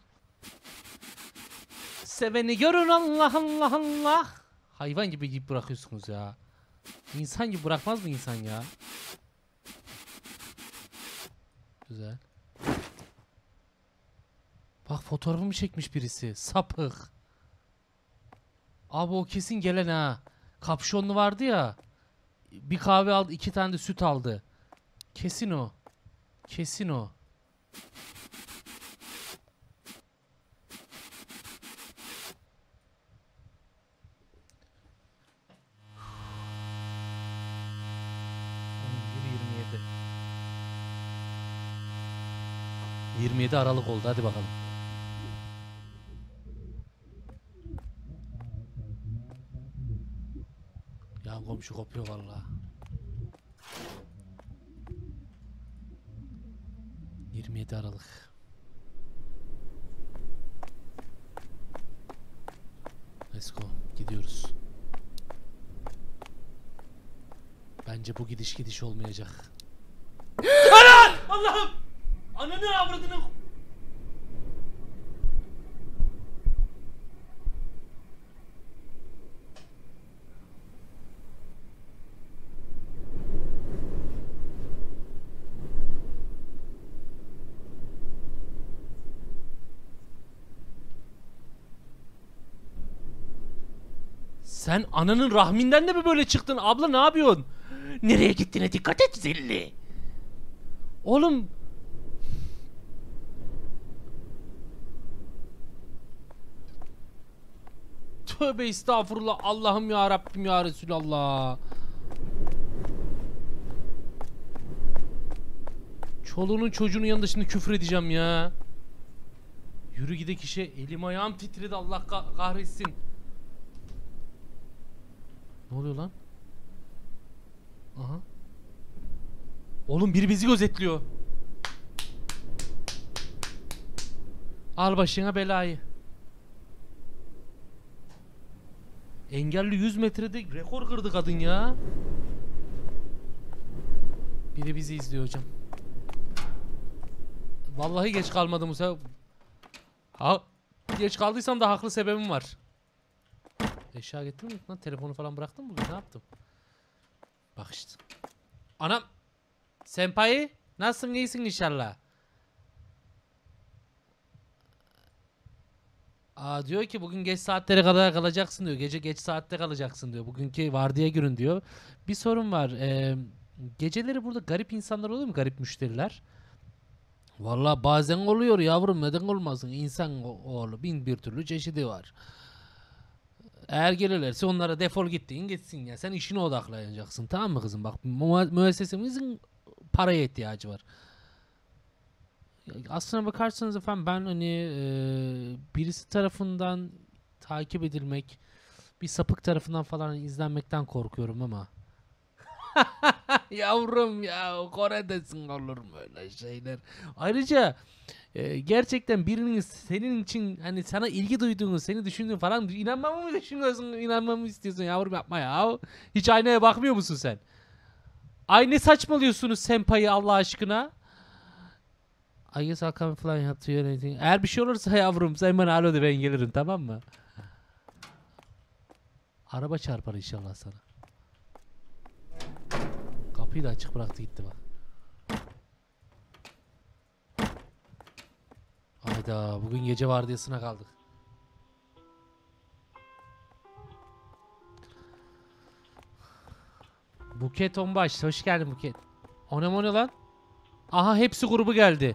Seveni görün Allah Allah Allah. Hayvan gibi yiyip bırakıyorsunuz ya. İnsan gibi bırakmaz mı insan ya? Güzel. Bak fotoğrafımı çekmiş birisi. Sapık. Abi o kesin gelen ha. Kapşonlu vardı ya. Bir kahve aldı, iki tane de süt aldı. Kesin o. Kesin o. yirmi yedi Aralık oldu. Hadi bakalım. Ya komşu kopuyor vallahi. yirmi yedi Aralık. Let's go. Gidiyoruz. Bence bu gidiş gidiş olmayacak. Ana! Allah'ım! Ananı avradını... Sen ananın rahminden de mi böyle çıktın? Abla ne yapıyorsun? Nereye gittiğine dikkat et zilli. Oğlum. Tövbe estağfurullah. Allah'ım ya Rabbim ya Resulallah. Çoluğunun çocuğunun yanında şimdi küfür edeceğim ya. Yürü gide kişi. Elim ayağım titredi, Allah kah kahretsin. Ne oluyor lan? Aha. Oğlum biri bizi gözetliyor. Al başına belayı. Engelli yüz metrede rekor kırdı kadın ya. Biri bizi izliyor hocam. Vallahi geç kalmadım bu sefer. Ha, geç kaldıysam da haklı sebebim var. Eşya getirdin mi lan? Telefonu falan bıraktın mı? Ne yaptım? Bak işte. Anam. Senpai. Nasılsın? İyisin inşallah. Aa, diyor ki bugün geç saatlere kadar kalacaksın diyor. Gece geç saatte kalacaksın diyor. Bugünkü vardiya günün diyor. Bir sorun var. Ee, geceleri burada garip insanlar oluyor mu? Garip müşteriler. Vallahi bazen oluyor yavrum, neden olmasın? İnsan oğlu bin bir türlü çeşidi var. Eğer gelirlerse onlara defol gittiğin gitsin ya. Sen işine odaklanacaksın, tamam mı kızım? Bak mu müessesemizin paraya ihtiyacı var. Aslına bakarsanız efendim ben hani e, birisi tarafından takip edilmek, bir sapık tarafından falan izlenmekten korkuyorum ama. Yavrum ya, Kore'desin, olur mu öyle şeyler? Ayrıca e, gerçekten birinin senin için hani sana ilgi duyduğunu, seni düşündüğünü falan inanmamı mı düşünüyorsun, inanmamı istiyorsun yavrum, yapma ya. Hiç aynaya bakmıyor musun sen? Ay ne saçmalıyorsunuz senpayı Allah aşkına? I guess I'll come flying up to you anything. Eğer bir şey olursa yavrum sen bana alo de, ben gelirim, tamam mı? Araba çarpar inşallah sana. Kapıyı da açık bıraktı gitti bak. Hayda, bugün gece vardiyasına kaldık. Buket Onbaş, hoş geldin Buket. O ne o ne lan? Aha, hepsi grubu geldi.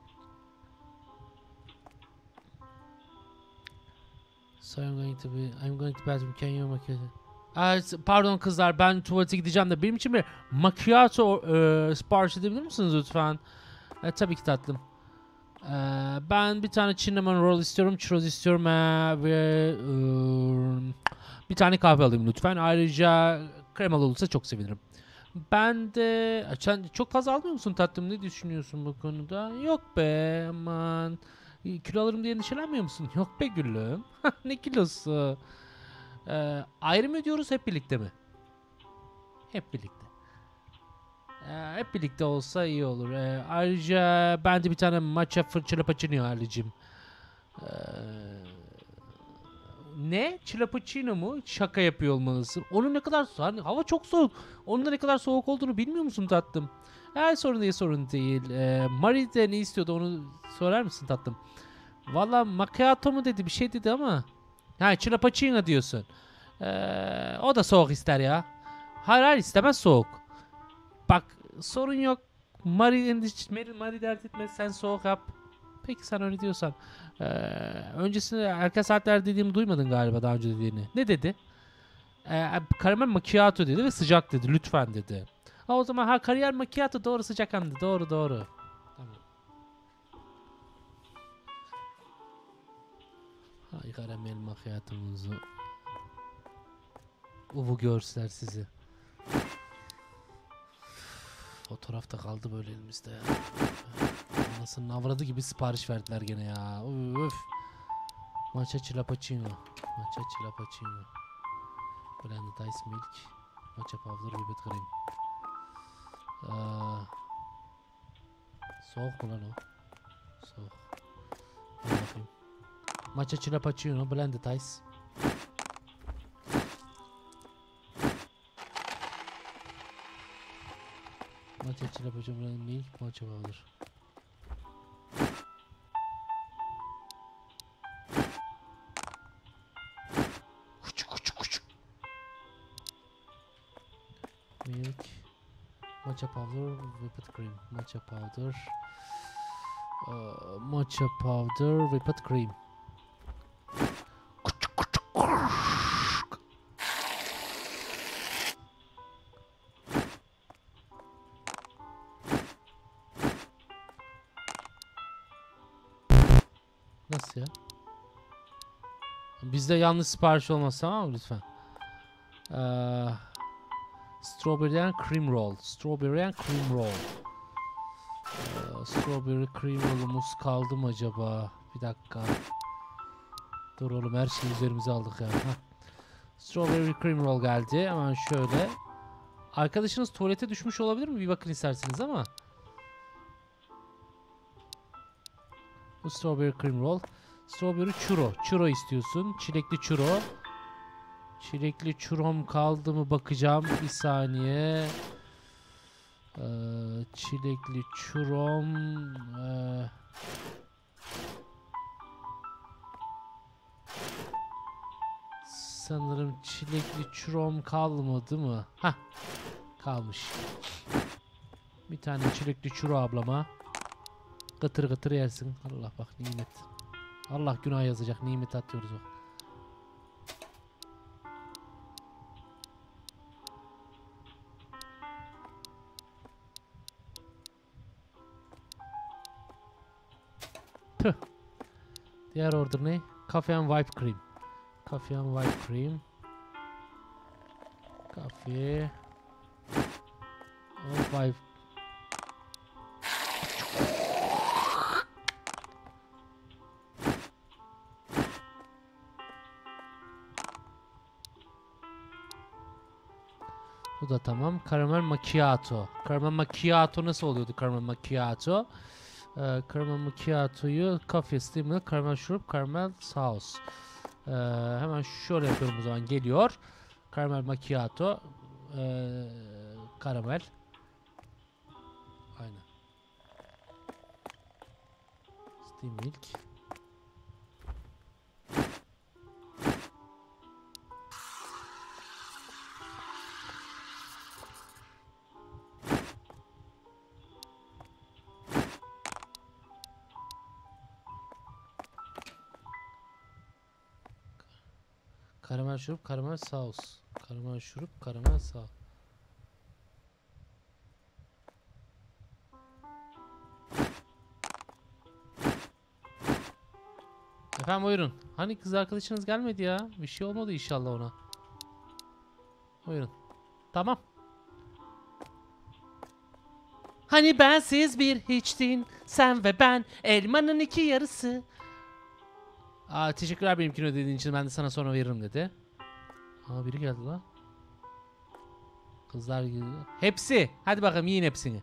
So I'm going to be I'm going to bathroom, can you make it? Aa, pardon kızlar, ben tuvalete gideceğim de benim için bir macchiato e, sipariş edebilir misiniz lütfen? E, tabii ki tatlım. E, ben bir tane cinnamon roll istiyorum, churros istiyorum e, ve e, bir tane kahve alayım lütfen. Ayrıca kremalı olursa çok sevinirim. Ben de sen çok fazla almıyor musun tatlım? Ne düşünüyorsun bu konuda? Yok be aman. Kilo alırım diye endişelenmiyor musun? Yok be gülüm. Ne kilosu? Ee, ayrı mı ödüyoruz, hep birlikte mi? Hep birlikte. Ee, hep birlikte olsa iyi olur. Ee, ayrıca ben de bir tane matcha frappuccino halicim. Ee, ne? Frappuccino mu? Şaka yapıyor olmalısın. Onun ne kadar hani hava çok soğuk. Onun da ne kadar soğuk olduğunu bilmiyor musun tatlım? Ee, sorun değil, sorun değil. Ee, Marie de ne istiyordu, onu sorar mısın tatlım? Valla macchiato mu dedi, bir şey dedi ama. Ha, frappuccino diyorsun. Ee, o da soğuk ister ya. Hayır hayır, istemez soğuk. Bak sorun yok. Marie, Marie, Marie dert etme, sen soğuk yap. Peki sen öyle diyorsan. Ee, öncesinde erken saatler dediğimi duymadın galiba, daha önce dediğini. Ne dedi? Ee, karamel macchiato dedi ve sıcak dedi, lütfen dedi. Ha, o zaman ha kariyer macchiato, doğru, sıcak hem de, doğru doğru. Tamam. Hay karamel macchiato'muzu. Uvu görsler sizi. Fotoğrafta kaldı böyle elimizde ya. Anasının avradı gibi sipariş verdiler gene ya. Öf. Matcha frappuccino. Matcha frappuccino. Blended ice milk. Matcha powder, whipped cream. Aa, soğuk mu lan o? Soğuk. Dur bakayım. Matcha frappuccino, blended ice. Matcha frappuccino, blended milk, matcha powder. Milk. Matcha powder. Whipped cream. Matcha powder. Uh, matcha powder. Whipped cream. Nasıl ya? Bizde yanlış sipariş olmaz, tamam mı lütfen? Ee, strawberry and cream roll. Strawberry and cream roll. Ee, strawberry cream roll'umuz kaldı mı acaba? Bir dakika. Dur oğlum, her şeyi üzerimize aldık ya. Heh. Strawberry cream roll geldi. Hemen şöyle. Arkadaşınız tuvalete düşmüş olabilir mi? Bir bakın isterseniz ama. Bu strawberry cream roll. Strawberry churro. Churro istiyorsun. Çilekli churro. Çilekli churrom kaldı mı bakacağım. Bir saniye. Ee, çilekli churrom. Ee, sanırım çilekli churrom kalmadı mı? Hah. Kalmış. Bir tane çilekli churro ablama. Gıtır gıtır yersin. Allah bak nimet. Allah günah yazacak. Nimet atıyoruz bak. Tüh. Diğer order ne? Coffee and whipped cream. Coffee and whipped cream. Coffee. And whipped. Bu da tamam. Karamel macchiato. Karamel macchiato nasıl oluyordu karamel macchiato? Ee, karamel macchiato'yu coffee, steam milk, karamel şurup, karamel sauce. Ee, hemen şöyle yapıyorum o zaman. Geliyor. Karamel macchiato. Ee, karamel. Aynen. Steam milk. Karamel şurup, karamel sauce. Karamel şurup, karamel sauce. Efendim buyurun. Hani kız arkadaşınız gelmedi ya? Bir şey olmadı inşallah ona. Buyurun. Tamam. Hani bensiz bir hiçtin, sen ve ben elmanın iki yarısı. Aa, teşekkürler benimkini ödediğin için, ben de sana sonra veririm dedi. Aa, biri geldi la. Kızlar gibi. Hepsi. Hadi bakalım yiyin hepsini.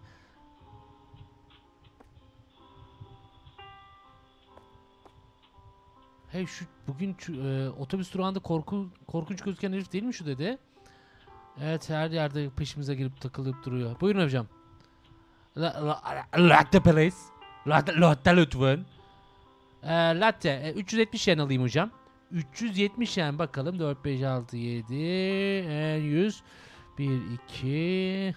Hey şu bugün şu, e, otobüs durağında korku, korkunç gözüken herif değil mi şu dedi? Evet, her yerde peşimize girip takılıp duruyor. Buyurun hocam. La, la, latte please. Latte, latte lütfen. E, latte. E, üç yüz yetmiş yen alayım hocam. üç yüz yetmiş yen bakalım. dört, beş, altı, yedi, yüz. bir, iki.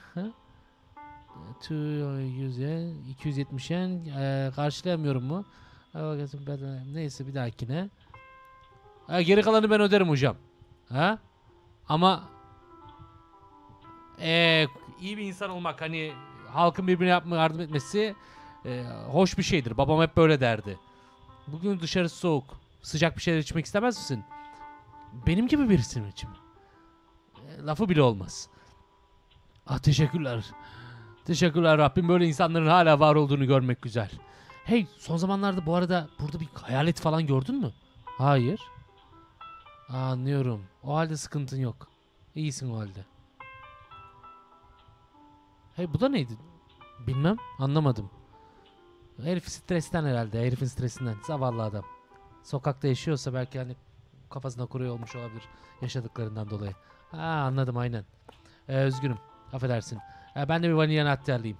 yüz yen. iki yüz yetmiş yen. E, karşılayamıyorum mu? Neyse bir dahakine. E, geri kalanı ben öderim hocam. Ha? Ama e, iyi bir insan olmak, hani halkın birbirine yapma, yardım etmesi e, hoş bir şeydir. Babam hep böyle derdi. Bugün dışarısı soğuk. Sıcak bir şeyler içmek istemez misin? Benim gibi birisinin için mi? E, lafı bile olmaz. Ah, teşekkürler. Teşekkürler Rabbim. Böyle insanların hala var olduğunu görmek güzel. Hey, son zamanlarda bu arada burada bir hayalet falan gördün mü? Hayır. Aa, anlıyorum. O halde sıkıntın yok. İyisin o halde. Hey, bu da neydi? Bilmem. Anlamadım. Herif stresten herhalde. Herifin stresinden. Zavallı adam. Sokakta yaşıyorsa belki hani kafasına kuruyor olmuş olabilir. Yaşadıklarından dolayı. Ha, anladım aynen. Ee, üzgünüm. Affedersin. Ee, ben de bir vanilya latte alayım.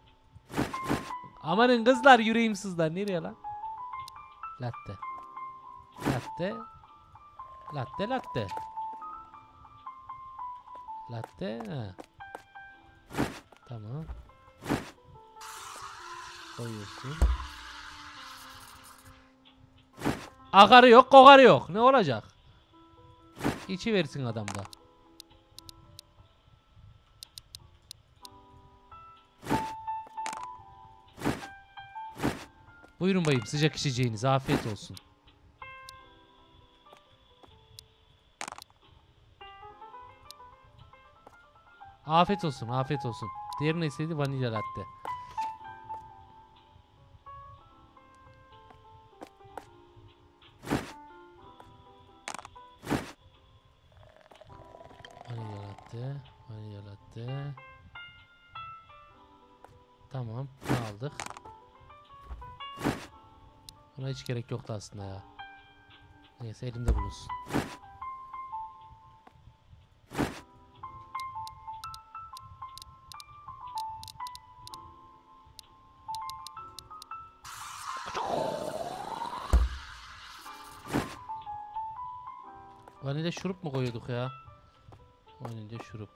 Amanın kızlar, yüreğim sızlar. Nereye lan? Latte. Latte. Latte latte. Latte. Ha. Tamam. Koyuyorsun. Akarı yok, kokarı yok. Ne olacak? İçi versin adamda. Buyurun bayım, sıcak içeceğiniz. Afiyet olsun. Afiyet olsun, afiyet olsun. Diğeri ne istedi? Vanilya latte. Vanilya latte, vanilya latte. Tamam, ne aldık? Buna hiç gerek yoktu aslında ya. Neyse, elimde bulunsun. Vanilya şurup mu koyuyorduk ya? Vanilya şurup.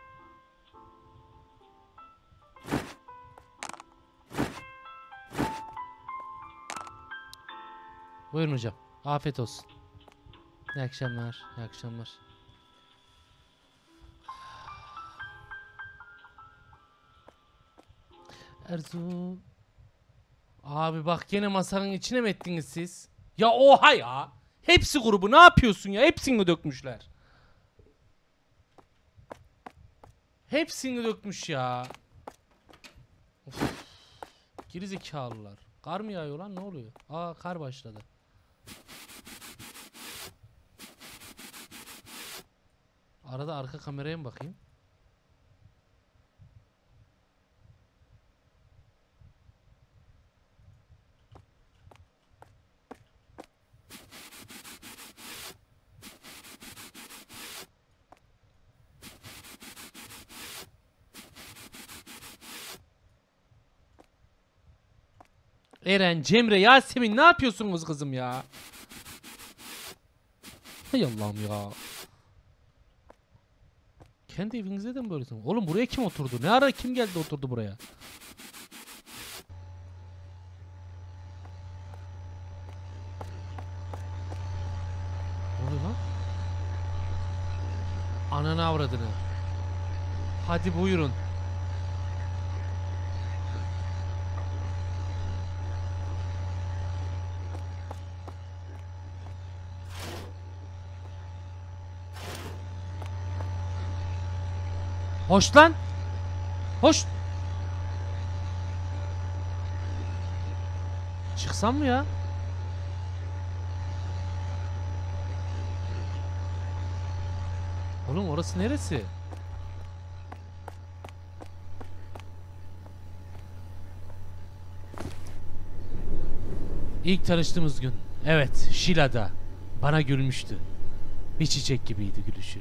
Buyurun hocam. Afiyet olsun. İyi akşamlar. İyi akşamlar. Erzurum. Abi bak, yine masanın içine mi ettiniz siz? Ya oha ya. Hepsi grubu, ne yapıyorsun ya? Hepsini dökmüşler. Hepsini dökmüş ya. Of. Gerizekalılar. Kar mı yağıyor lan, ne oluyor? Aa, kar başladı. Arada arka kameraya mı bakayım? Eren, Cemre, Yasemin, ne yapıyorsunuz kızım ya? Hay Allah'ım ya. Kendi evinizde de mi böylesin? Oğlum buraya kim oturdu? Ne ara kim geldi oturdu buraya? Ne oluyor lan? Ananı avradını. Hadi buyurun. Hoş lan. Hoş. Çıksam mı ya? Oğlum orası neresi? İlk tanıştığımız gün. Evet, Şila'da. Bana gülmüştü. Bir çiçek gibiydi gülüşü.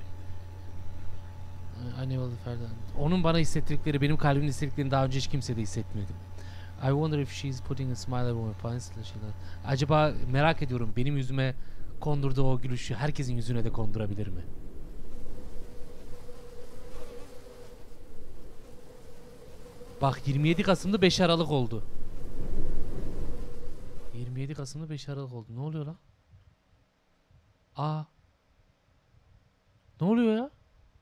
Anne oldu Ferdan. Onun bana hissettirdikleri, benim kalbimin hissettiklerini daha önce hiç kimsede hissetmedim. I wonder if she's putting a smile over my face. Acaba merak ediyorum, benim yüzüme kondurduğu o gülüşü herkesin yüzüne de kondurabilir mi? Bak, yirmi yedi Kasım'da beş Aralık oldu. yirmi yedi Kasım'da beş Aralık oldu. Ne oluyor lan? Aa. Ne oluyor ya?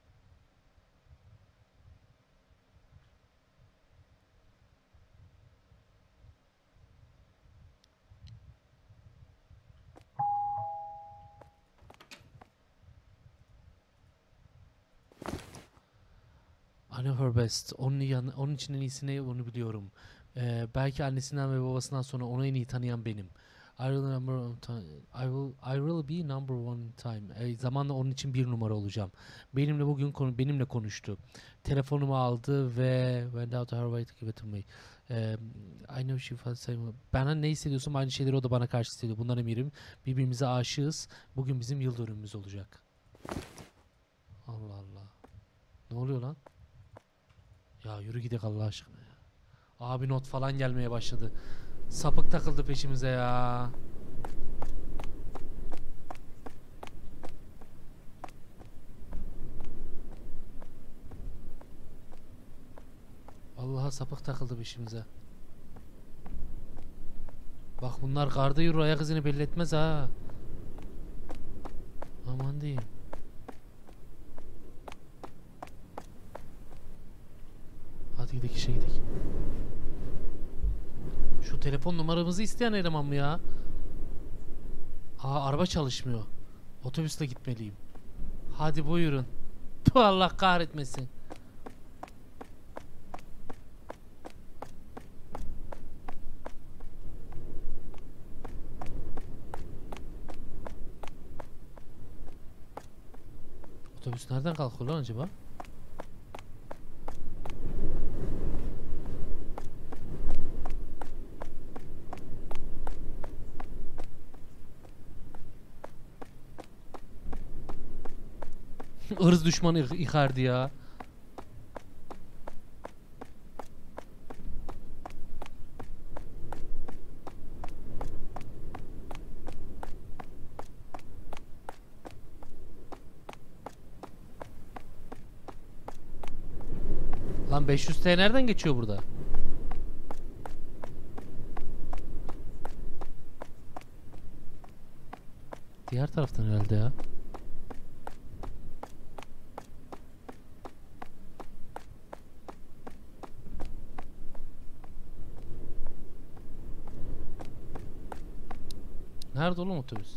I know her best. Onun, yan, onun için en iyisi ne onu biliyorum. Ee, belki annesinden ve babasından sonra onu en iyi tanıyan benim. I will, number one time, I will, I will be number one time. E, zamanla onun için bir numara olacağım. Benimle bugün konu, benimle konuştu. Telefonumu aldı ve went out to her way to give it to me. E, I know she felt same. Bana ne hissediyorsam aynı şeyleri o da bana karşı hissediyor. Bundan eminim. Birbirimize aşığız. Bugün bizim yıl dönümümüz olacak. Allah Allah. Ne oluyor lan? Ya yürü gidelim Allah aşkına ya. Abi not falan gelmeye başladı. Sapık takıldı peşimize ya. Vallahi sapık takıldı peşimize. Bak bunlar karda yürür, ayak izini belli etmez ha. Aman diyeyim. Hadi gidelim, işe gidelim. Şu telefon numaramızı isteyen eleman mı ya? Aa, araba çalışmıyor. Otobüsle gitmeliyim. Hadi buyurun. Tüh, Allah kahretmesin. Otobüs nereden kalkıyor lan acaba? Irz düşmanı Icardi ya. Lan beş yüz T nereden geçiyor burada? Diğer taraftan herhalde ya. Nerede oğlum otobüs?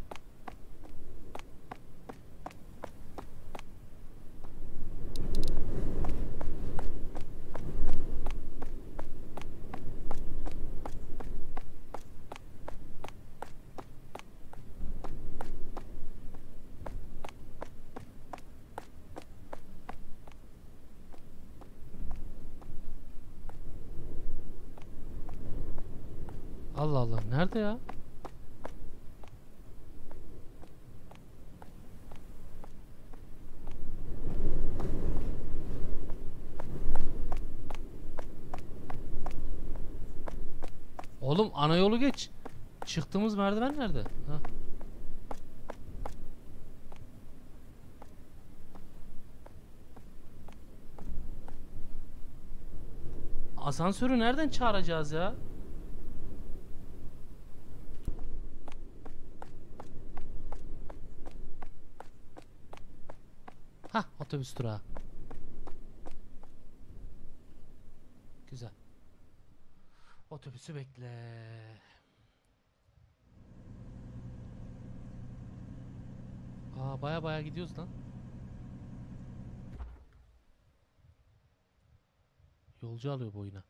Allah Allah, nerede ya? Oğlum ana yolu geç. Çıktığımız merdiven nerede? Ha. Asansörü nereden çağıracağız ya? Hah, otobüs durağı. Güzel. Otobüsü bekle. Aa, baya baya gidiyoruz lan. Yolcu alıyor boyuna.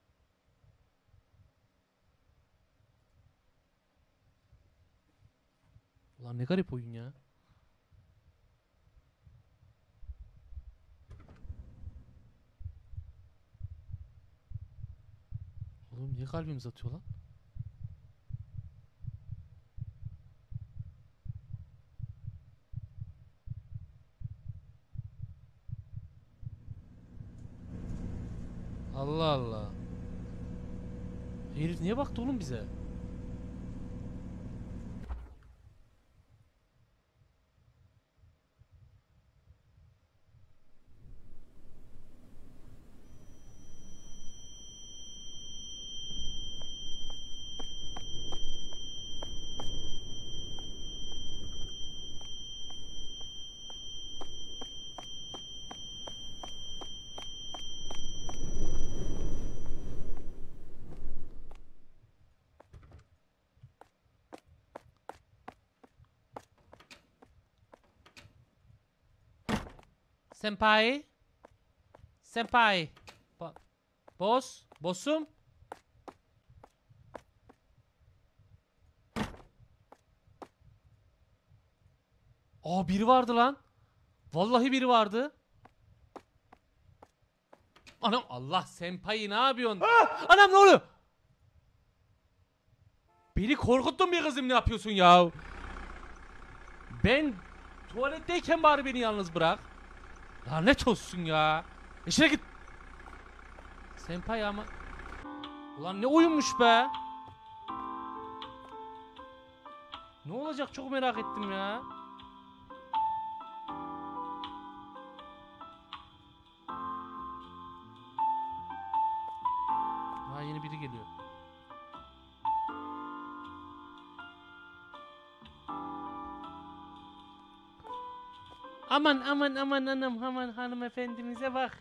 Ulan ne garip oyun ya. Oğlum niye kalbimiz atıyor lan? Allah Allah. Herif niye baktı oğlum bize? Senpai. Senpai. Ba Boss. Bossum. Aa, biri vardı lan. Vallahi biri vardı. Anam, Allah, senpai ne yapıyorsun? Ah! Anam, ne oluyor? Beni korkuttun bir kızım, ne yapıyorsun ya? Ben tuvaletteyken bari beni yalnız bırak. Lanet olsun ya. İşine git. Senpai ama. Ulan ne oyunmuş be. Ne olacak, çok merak ettim ya. yeni biri geliyor. Aman aman aman hanım aman hanımefendimize bak.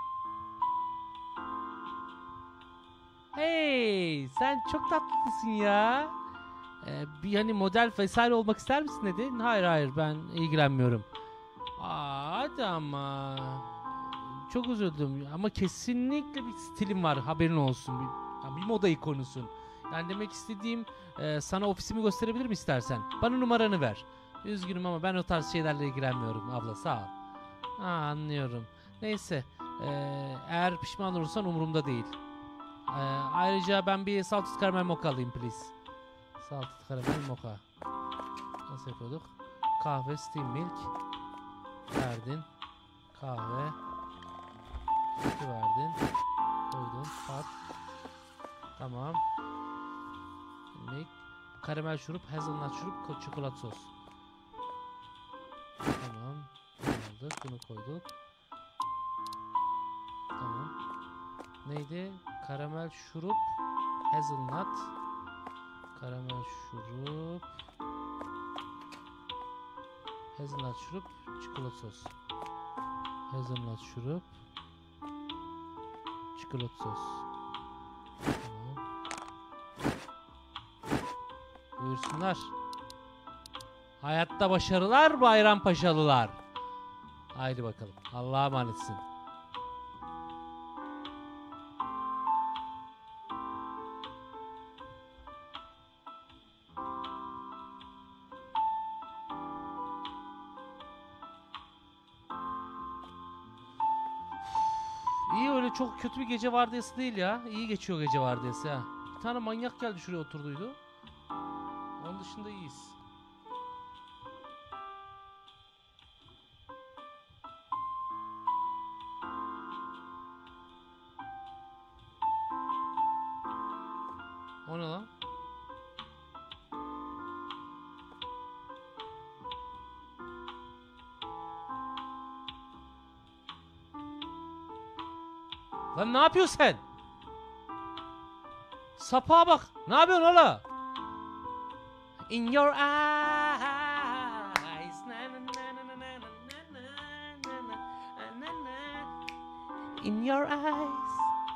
Hey, sen çok tatlısın ya. Ee, bir hani model vesaire olmak ister misin dedi. Hayır hayır ben ilgilenmiyorum. Aa, hadi ama. Çok üzüldüm ama kesinlikle bir stilim var, haberin olsun. Bir, ya bir moda ikonusun. Yani demek istediğim e, sana ofisimi gösterebilirim istersen. Bana numaranı ver. Üzgünüm ama ben o tarz şeylerle ilgilenmiyorum abla, sağ ol. Aa, anlıyorum. Neyse e, eğer pişman olursan umurumda değil. E, ayrıca ben bir salted caramel mocha alayım please. Salted caramel mocha. Nasıl yapıyorduk? Kahve, steam milk. Verdin. Kahve. Sütü verdin. Koydun. Pat. Tamam. Milk. Karamel şurup, hazelnut şurup, çikolata sos. Tamam. Bunu aldık. Bunu koyduk. Tamam. Neydi? Karamel şurup, hazelnut. Karamel şurup. Hazelnut şurup, çikolata sos. Hazelnut şurup, çikolata sos. Tamam. Buyursunlar. Hayatta başarılar Bayrampaşalılar. Haydi bakalım. Allah'a emanetsin. İyi, öyle çok kötü bir gece vardiyası değil ya. İyi geçiyor gece vardiyası ha. Bir tane manyak geldi şuraya oturduydu. Onun dışında iyiyiz. O ne lan? Lan ne yapıyorsun sen? Sapığa bak. Ne yapıyorsun oğlum? In your eyes. In your eyes.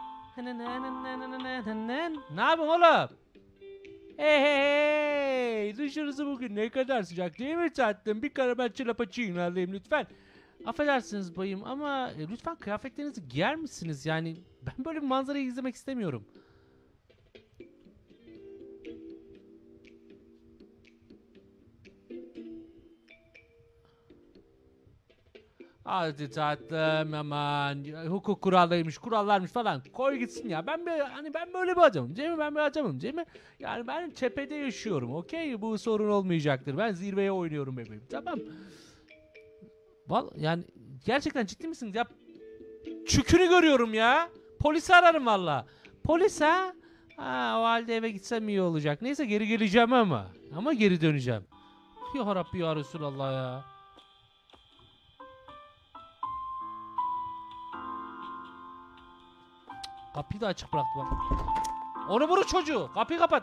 Ne yapıyorsun oğlum? Hey hey hey. Dışarısı bugün ne kadar sıcak değil mi tatlım? Bir karamel çilapacino alayım lütfen. Affedersiniz bayım ama e, lütfen kıyafetlerinizi giyer misiniz? Yani ben böyle bir manzarayı izlemek istemiyorum. Hadi tatlım aman, hukuk kurallarıymış, kurallarmış falan, koy gitsin ya. Ben böyle, hani ben böyle bir adamım değil mi? Ben bir adamım değil mi? Yani ben tepede yaşıyorum, okey? Bu sorun olmayacaktır. Ben zirveye oynuyorum bebeğim, tamam. Val yani gerçekten ciddi misiniz ya? Çükünü görüyorum ya. Polisi ararım valla. Polis ha? Ha, o halde eve gitsem iyi olacak. Neyse geri geleceğim ama. Ama geri döneceğim. Ya Rabbi ya Resulallah ya. Kapıyı da açık bıraktı bak. Onu vurun çocuğu. Kapıyı kapat.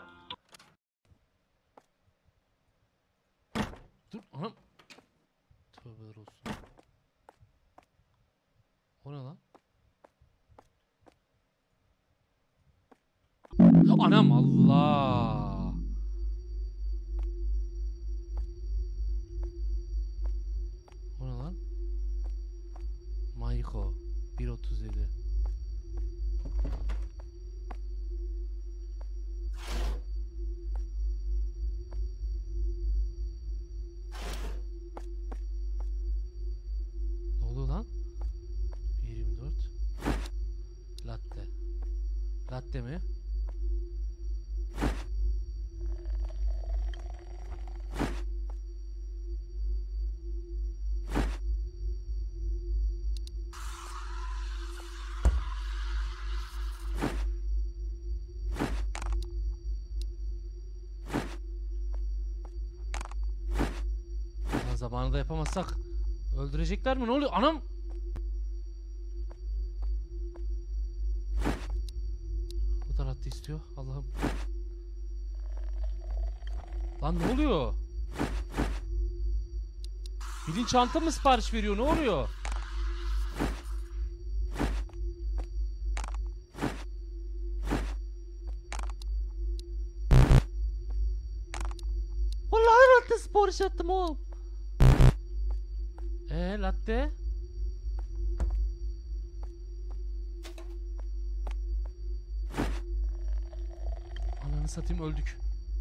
Dur. Anam. Tövbeler olsun. O ne lan? Anam Allah. O ne lan? Mayko bir otuz yedi. Ne oluyor lan? bir yirmi dört. Latte. Latte mi? Zamanında yapamazsak öldürecekler mi? Ne oluyor? Anam! Fotoğraf latte istiyor. Allah'ım. Lan ne oluyor? Bilinçaltı mı sipariş veriyor? Ne oluyor? Vallahi latte sipariş ettim oğlum. Eee latte? Ananı satayım, öldük.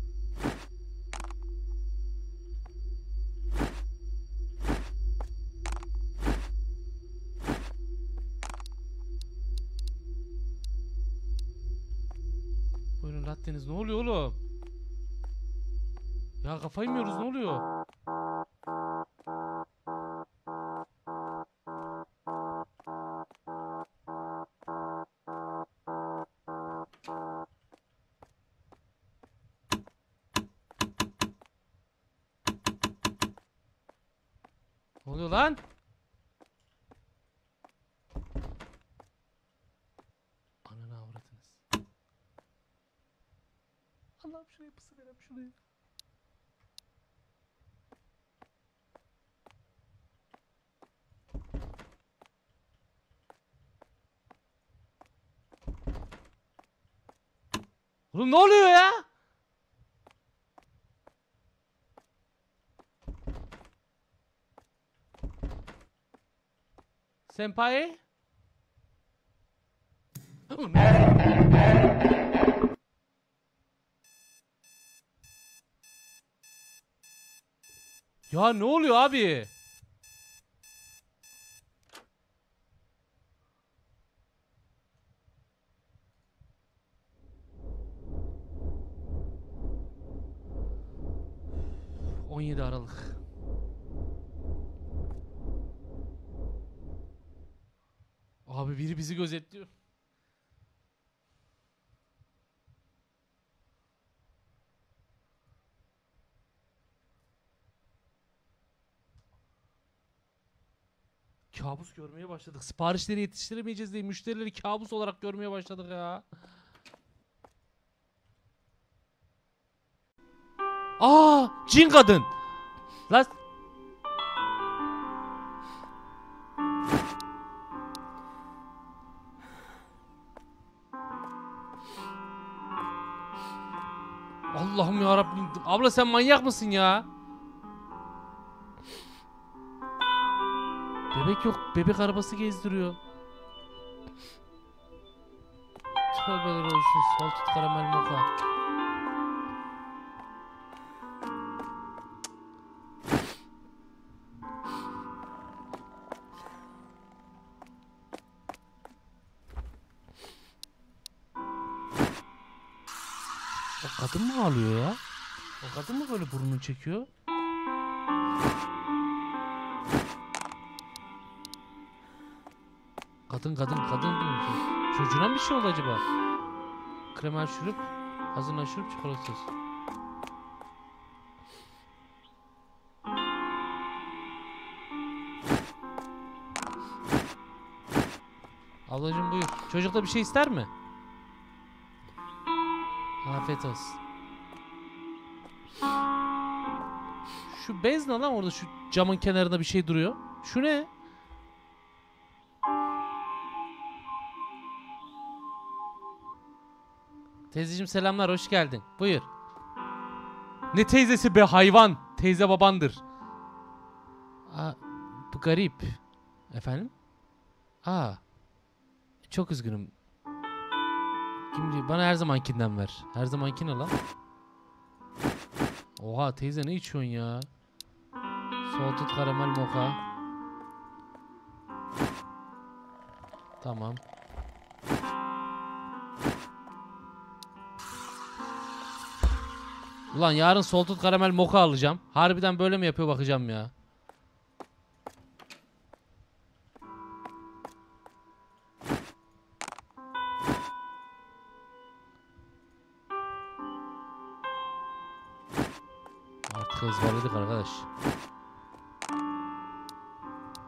Buyurun latteniz. Ne oluyor oğlum? Ya kafayı mı yiyoruz? Ne oluyor? Ne oluyor lan? Ananı avradınız. Allah'ım şuraya pısı verem şuraya. Oğlum ne oluyor ya? Senpai? Ya ne oluyor abi? on yedi Aralık. Abi biri bizi gözetliyor. Kabus görmeye başladık. Siparişleri yetiştiremeyeceğiz diye müşterileri kabus olarak görmeye başladık ya. Aa, cin kadın. Lan. Allah'ım ya Rabbim. Abla sen manyak mısın ya? Bebek yok. Bebek arabası gezdiriyor. Tövbeler olsun. Salted karamel moka. O kadın mı ağlıyor ya? O kadın mı böyle burnunu çekiyor? Kadın kadın kadın çocuğuna bir şey oldu acaba? Kremel şurup, hazırlanan şurup, çikolatasız. Ablacığım buyur. Çocuk da bir şey ister mi? Afiyet olsun. Şu bez ne lan orada, şu camın kenarında bir şey duruyor. Şu ne? Teyzeciğim selamlar, hoş geldin. Buyur. Ne teyzesi be hayvan? Teyze babandır. Aa, bu garip. Efendim? Aa. Çok üzgünüm. Şimdi bana her zamankinden ver. Her zamankine lan. Oha teyze ne içiyorsun ya? Salted karamel moka. Tamam. Ulan yarın salted karamel moka alacağım. Harbiden böyle mi yapıyor bakacağım ya. Artık ezberledik arkadaş.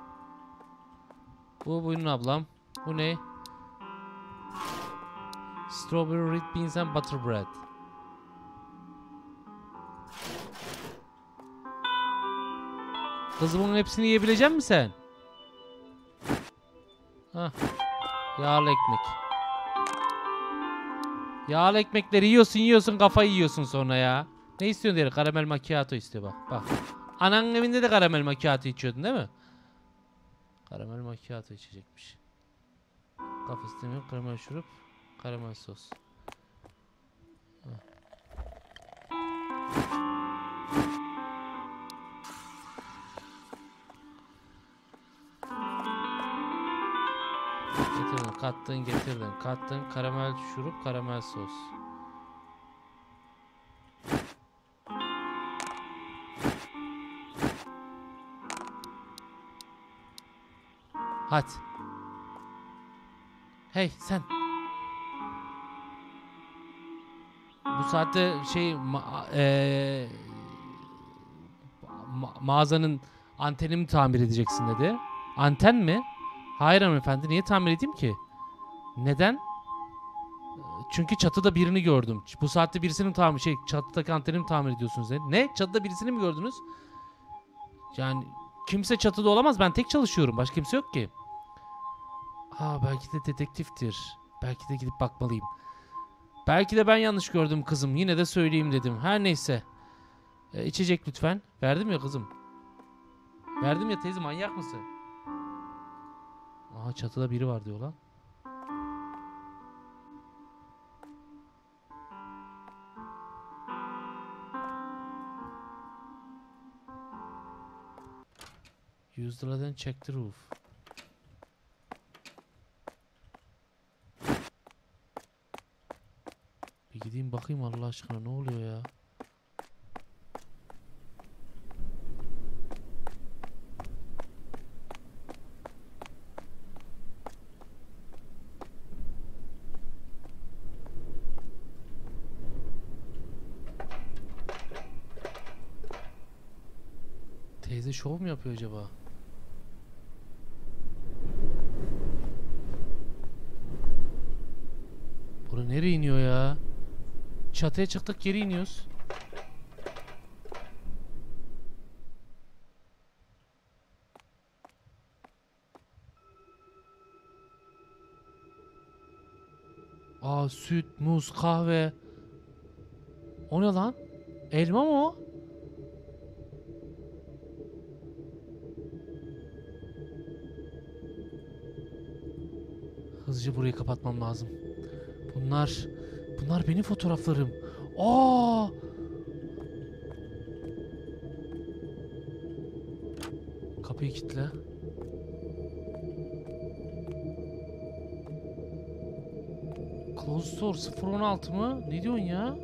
Bu buyurun ablam. Bu ne? Strawberry, red beans and butter bread. Kızım bunun hepsini yiyebilecek misin sen? Hah. Yağlı ekmek. Yağlı ekmekleri yiyorsun yiyorsun kafayı yiyorsun sonra ya. Ne istiyorsun diye karamel macchiato istiyor bak. Bak. Ananın evinde de karamel macchiato içiyordun değil mi? Karamel macchiato içecekmiş. Kafa istemiyor. Karamel şurup. Karamel sos. Heh. Getirdin, kattın, getirdin, kattın, karamel şurup, karamel sos. Hadi. Hey sen. Bu saatte şey ma ee, ma mağazanın antenimi tamir edeceksin dedi. Anten mi? Hayır hanımefendi, niye tamir edeyim ki? Neden? Çünkü çatıda birini gördüm. Bu saatte birisinin tamir şey çatıdaki antenimi tamir ediyorsunuz dedi. Ne? Çatıda birisini mi gördünüz? Yani kimse çatıda olamaz. Ben tek çalışıyorum. Başka kimse yok ki. Aa, belki de dedektiftir. Belki de gidip bakmalıyım. Belki de ben yanlış gördüm kızım. Yine de söyleyeyim dedim. Her neyse. Ee, içecek lütfen. Verdim ya kızım. Verdim ya teyze, manyak mısın? Aha, çatıda biri var diyor lan. Use the ladder and check the roof. Bir gideyim bakayım Allah aşkına, ne oluyor ya? Teyze şov mu yapıyor acaba? Bura nereye iniyor ya? Çatıya çıktık, geri iniyoruz. Aa, süt, muz, kahve. O ne lan? Elma mı o? Hızlıca burayı kapatmam lazım. Bunlar, bunlar benim fotoğraflarım. Aa! Kapıyı kilitle. Close door sıfır on altı mı? Ne diyorsun ya?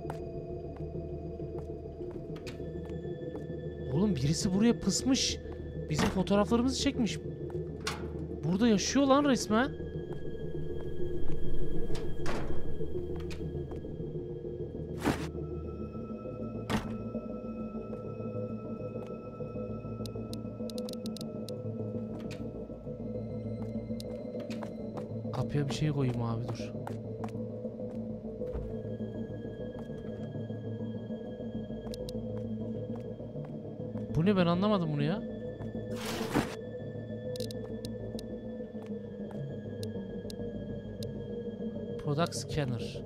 Oğlum birisi buraya pısmış. Bizim fotoğraflarımızı çekmiş. Burada yaşıyor lan resmen. Kapıya bir şey koyayım abi, dur. Bu ne, ben anlamadım bunu ya. Product Scanner.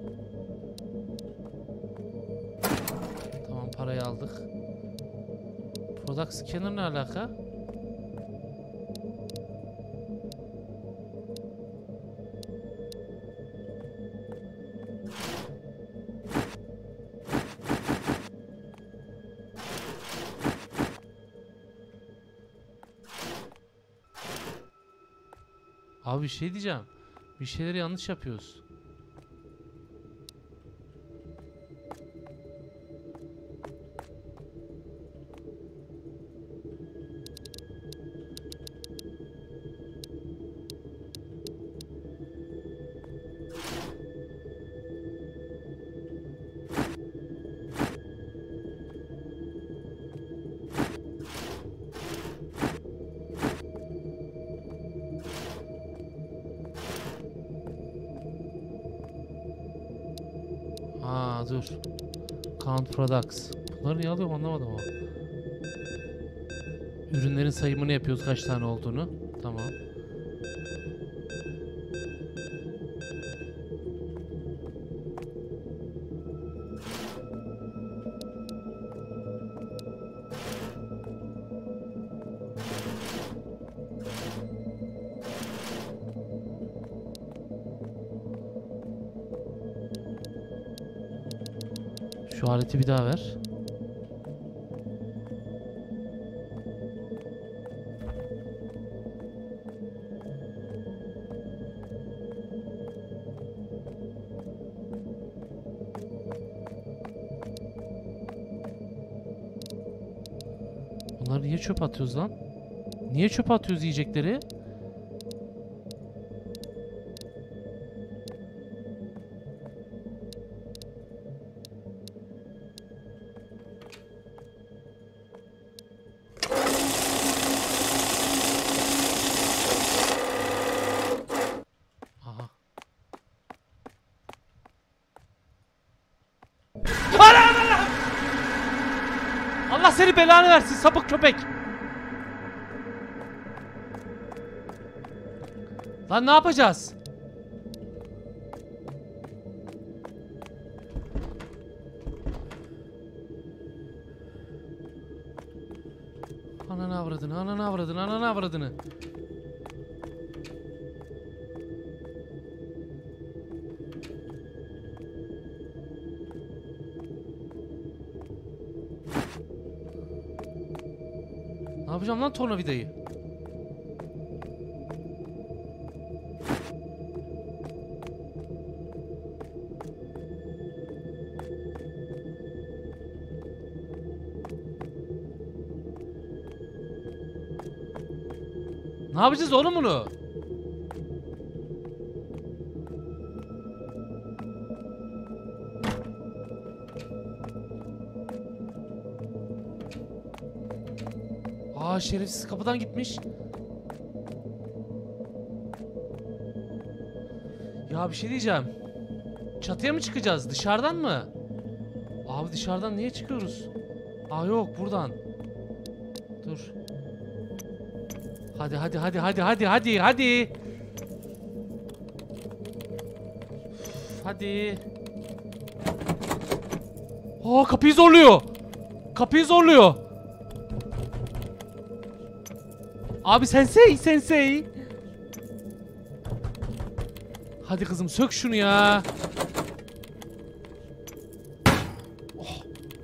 Tamam, parayı aldık. Product Scanner ne alaka? Abi bir şey diyeceğim. Bir şeyleri yanlış yapıyoruz. Aa dur. Count products. Bunları niye alıyorum anlamadım ama. Ürünlerin sayımını yapıyoruz kaç tane olduğunu. Tamam. Şu aleti bir daha ver. Bunları niye çöp atıyoruz lan? Niye çöp atıyoruz yiyecekleri? Aha. Allah seni belanı versin sapık köpek. Lan ne yapacağız? Ananı avradını, ananı avradını, ananı avradını. Ne yapacağım lan tornavidayı? Ne yapacağız oğlum bunu? Aa şerefsiz kapıdan gitmiş. Ya bir şey diyeceğim. Çatıya mı çıkacağız? Dışarıdan mı? Abi dışarıdan niye çıkıyoruz? Aa yok buradan. Dur. Hadi hadi hadi hadi hadi hadi hadi. Üf, hadi. Aa kapıyı zorluyor. Kapıyı zorluyor. Abi sensei sensei. Hadi kızım sök şunu ya. Oh.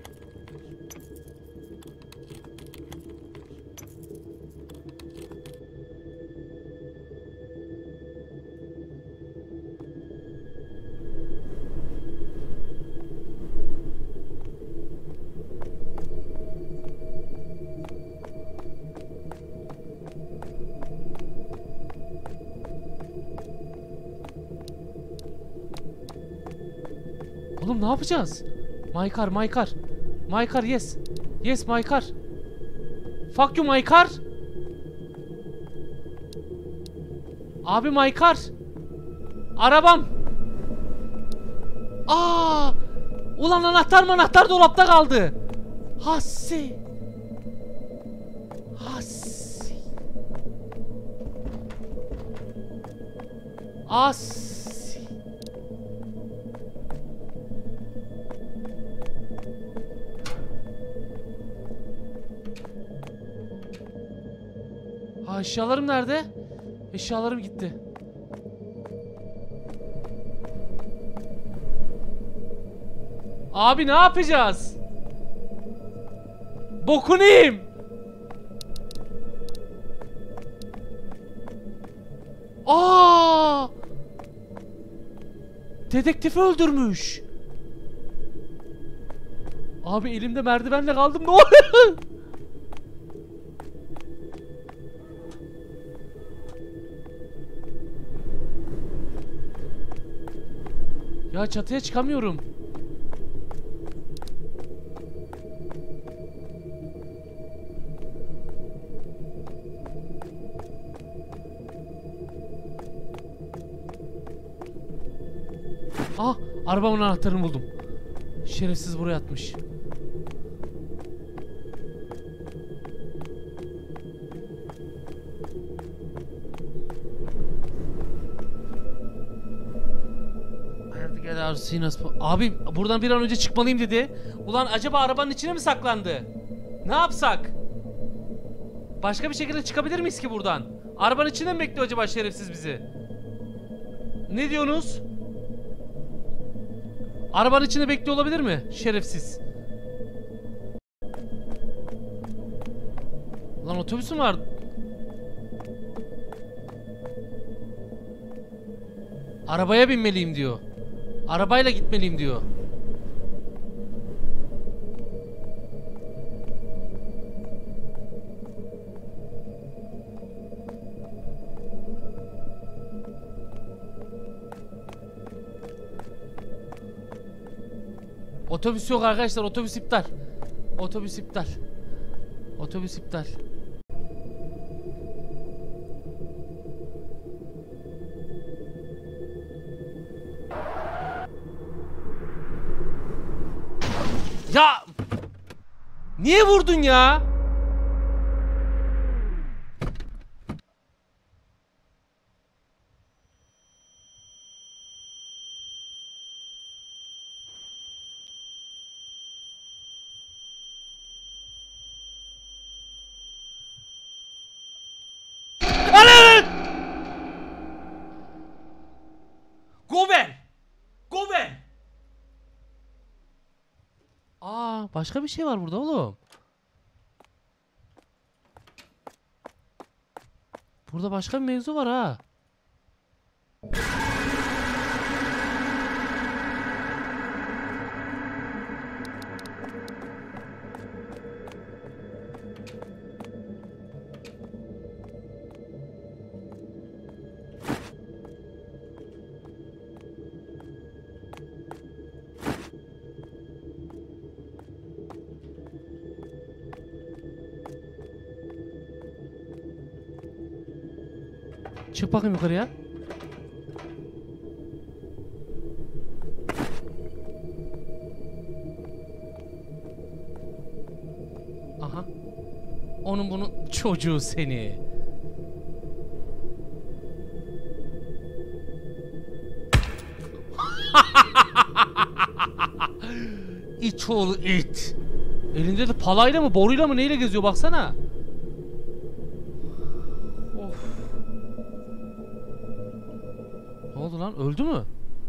Oğlum ne yapacağız? Maykar, Maykar. Maykar yes. Yes Maykar. Fuck you Maykar. Abi Maykar. Arabam. Aa! Ulan anahtar manahtar dolapta kaldı. Hassi. Hassi. As. Ha eşyalarım nerede? Eşyalarım gitti. Abi ne yapacağız? Bokunu yiyeyim. Aa! Dedektifi öldürmüş. Abi elimde merdivenle kaldım. Ne oluyor? Ya çatıya çıkamıyorum. Ah, arabamın anahtarını buldum. Şerefsiz buraya atmış. Abi buradan bir an önce çıkmalıyım dedi. Ulan acaba arabanın içine mi saklandı? Ne yapsak? Başka bir şekilde çıkabilir miyiz ki buradan? Arabanın içinde mi bekliyor acaba şerefsiz bizi? Ne diyorsunuz? Arabanın içinde bekliyor olabilir mi? Şerefsiz. Lan otobüsüm var. Arabaya binmeliyim diyor. Arabayla gitmeliyim diyor. Otobüs yok arkadaşlar. Otobüs iptal. Otobüs iptal. Otobüs iptal. Ya! Niye vurdun ya? Goven! Goven! Aa, başka bir şey var burada oğlum. Burada başka bir mevzu var ha. Çık bakayım yukarıya. Aha. Onun bunun çocuğu seni. İç oğlu it. Elinde de palayla mı boruyla mı neyle geziyor baksana. Of. Ne oldu lan, öldü mü?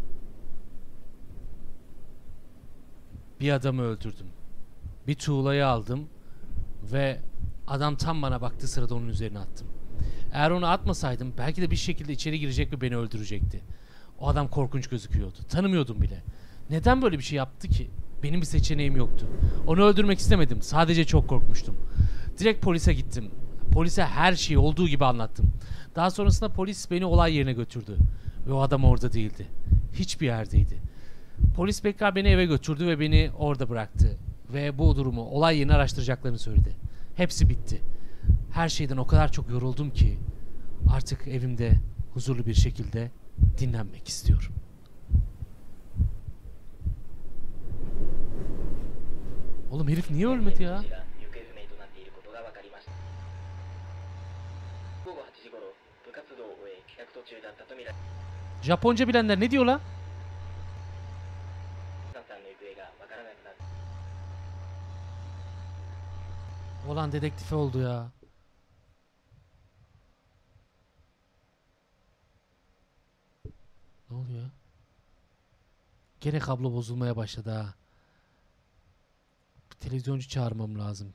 Bir adamı öldürdüm. Bir tuğlayı aldım ve adam tam bana baktığı sırada onun üzerine attım. Eğer onu atmasaydım belki de bir şekilde içeri girecek ve beni öldürecekti. O adam korkunç gözüküyordu. Tanımıyordum bile. Neden böyle bir şey yaptı ki? Benim bir seçeneğim yoktu. Onu öldürmek istemedim. Sadece çok korkmuştum. Direkt polise gittim. Polise her şeyi olduğu gibi anlattım. Daha sonrasında polis beni olay yerine götürdü. Ve o adam orada değildi. Hiçbir yerdeydi. Polis tekrar beni eve götürdü ve beni orada bıraktı. Ve bu durumu, olay yerini araştıracaklarını söyledi. Hepsi bitti. Her şeyden o kadar çok yoruldum ki artık evimde huzurlu bir şekilde dinlenmek istiyorum. Oğlum herif niye ölmedi ya? Japonca bilenler ne diyor lan? Olan dedektife oldu ya. Ne oluyor? Gene kablo bozulmaya başladı ha. Bir televizyoncu çağırmam lazım.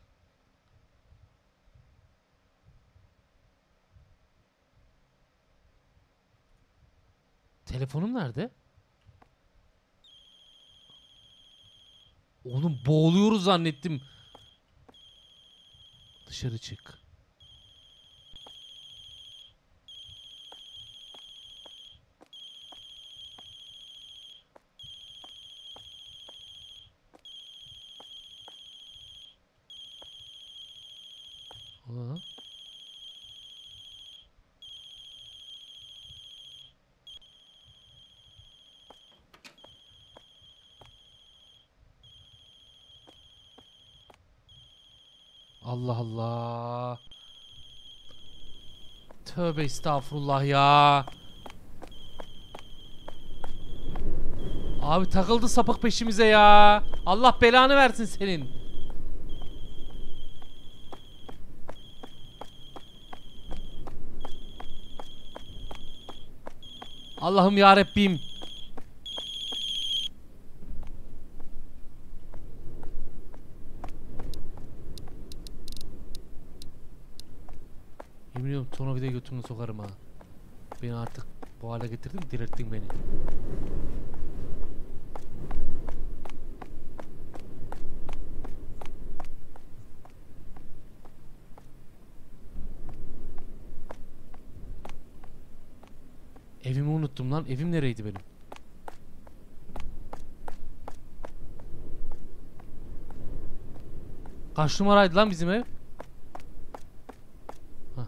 Telefonum nerede? Oğlum boğuluyoruz zannettim. Dışarı çık. Aa. Allah Allah. Tövbe estağfurullah ya. Abi takıldı sapık peşimize ya. Allah belanı versin senin. Allah'ım ya Rabbim. Yemin ediyorum tornavida götümü sokarım ha. Beni artık bu hale getirdin, dirilttin beni. Evimi unuttum lan. Evim nereydi benim? Kaç numaraydı lan bizim ev? Hah.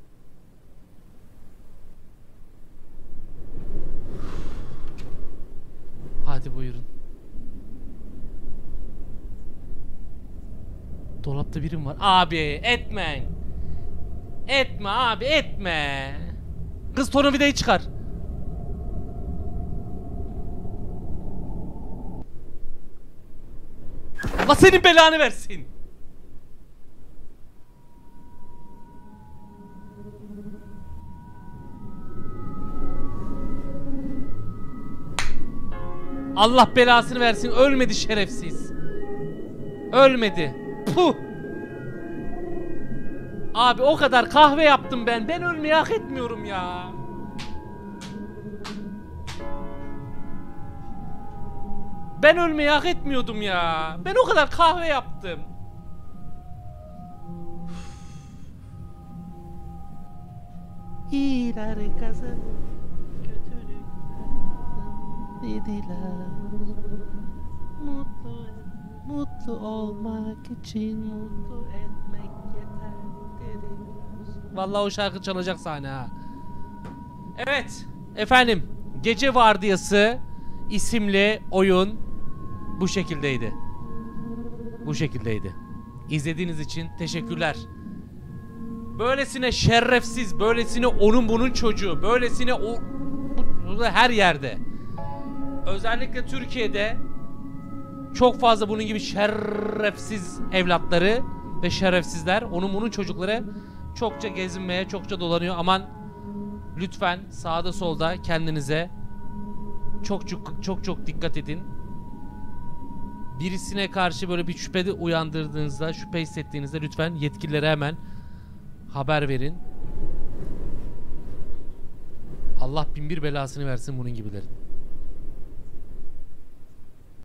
Hadi buyurun. Dolapta birim var. Abi etme. Etme abi etme. Kız tornavidayı çıkar. Allah senin belanı versin. Allah belasını versin. Ölmedi şerefsiz. Ölmedi. Puh. Abi o kadar kahve yaptım ben. Ben ölmeyi hak etmiyorum ya. Ben ölmeyi hak etmiyordum ya. Ben o kadar kahve yaptım. İyiler kazanır, kötülük dediler. Mutlu, mutlu olmak için mutlu etmek yeter dediler. Vallahi o şarkı çalacak sahne ha. Evet efendim, Gece Vardiyası isimli oyun bu şekildeydi. Bu şekildeydi. İzlediğiniz için teşekkürler. Böylesine şerefsiz, böylesine onun bunun çocuğu, böylesine o bu, her yerde. Özellikle Türkiye'de çok fazla bunun gibi şerefsiz evlatları ve şerefsizler, onun bunun çocukları çokça gezinmeye, çokça dolanıyor. Aman lütfen sağda solda kendinize çok çok çok çok dikkat edin. Birisine karşı böyle bir şüphe uyandırdığınızda, şüphe hissettiğinizde lütfen yetkililere hemen haber verin. Allah bin bir belasını versin bunun gibilerin.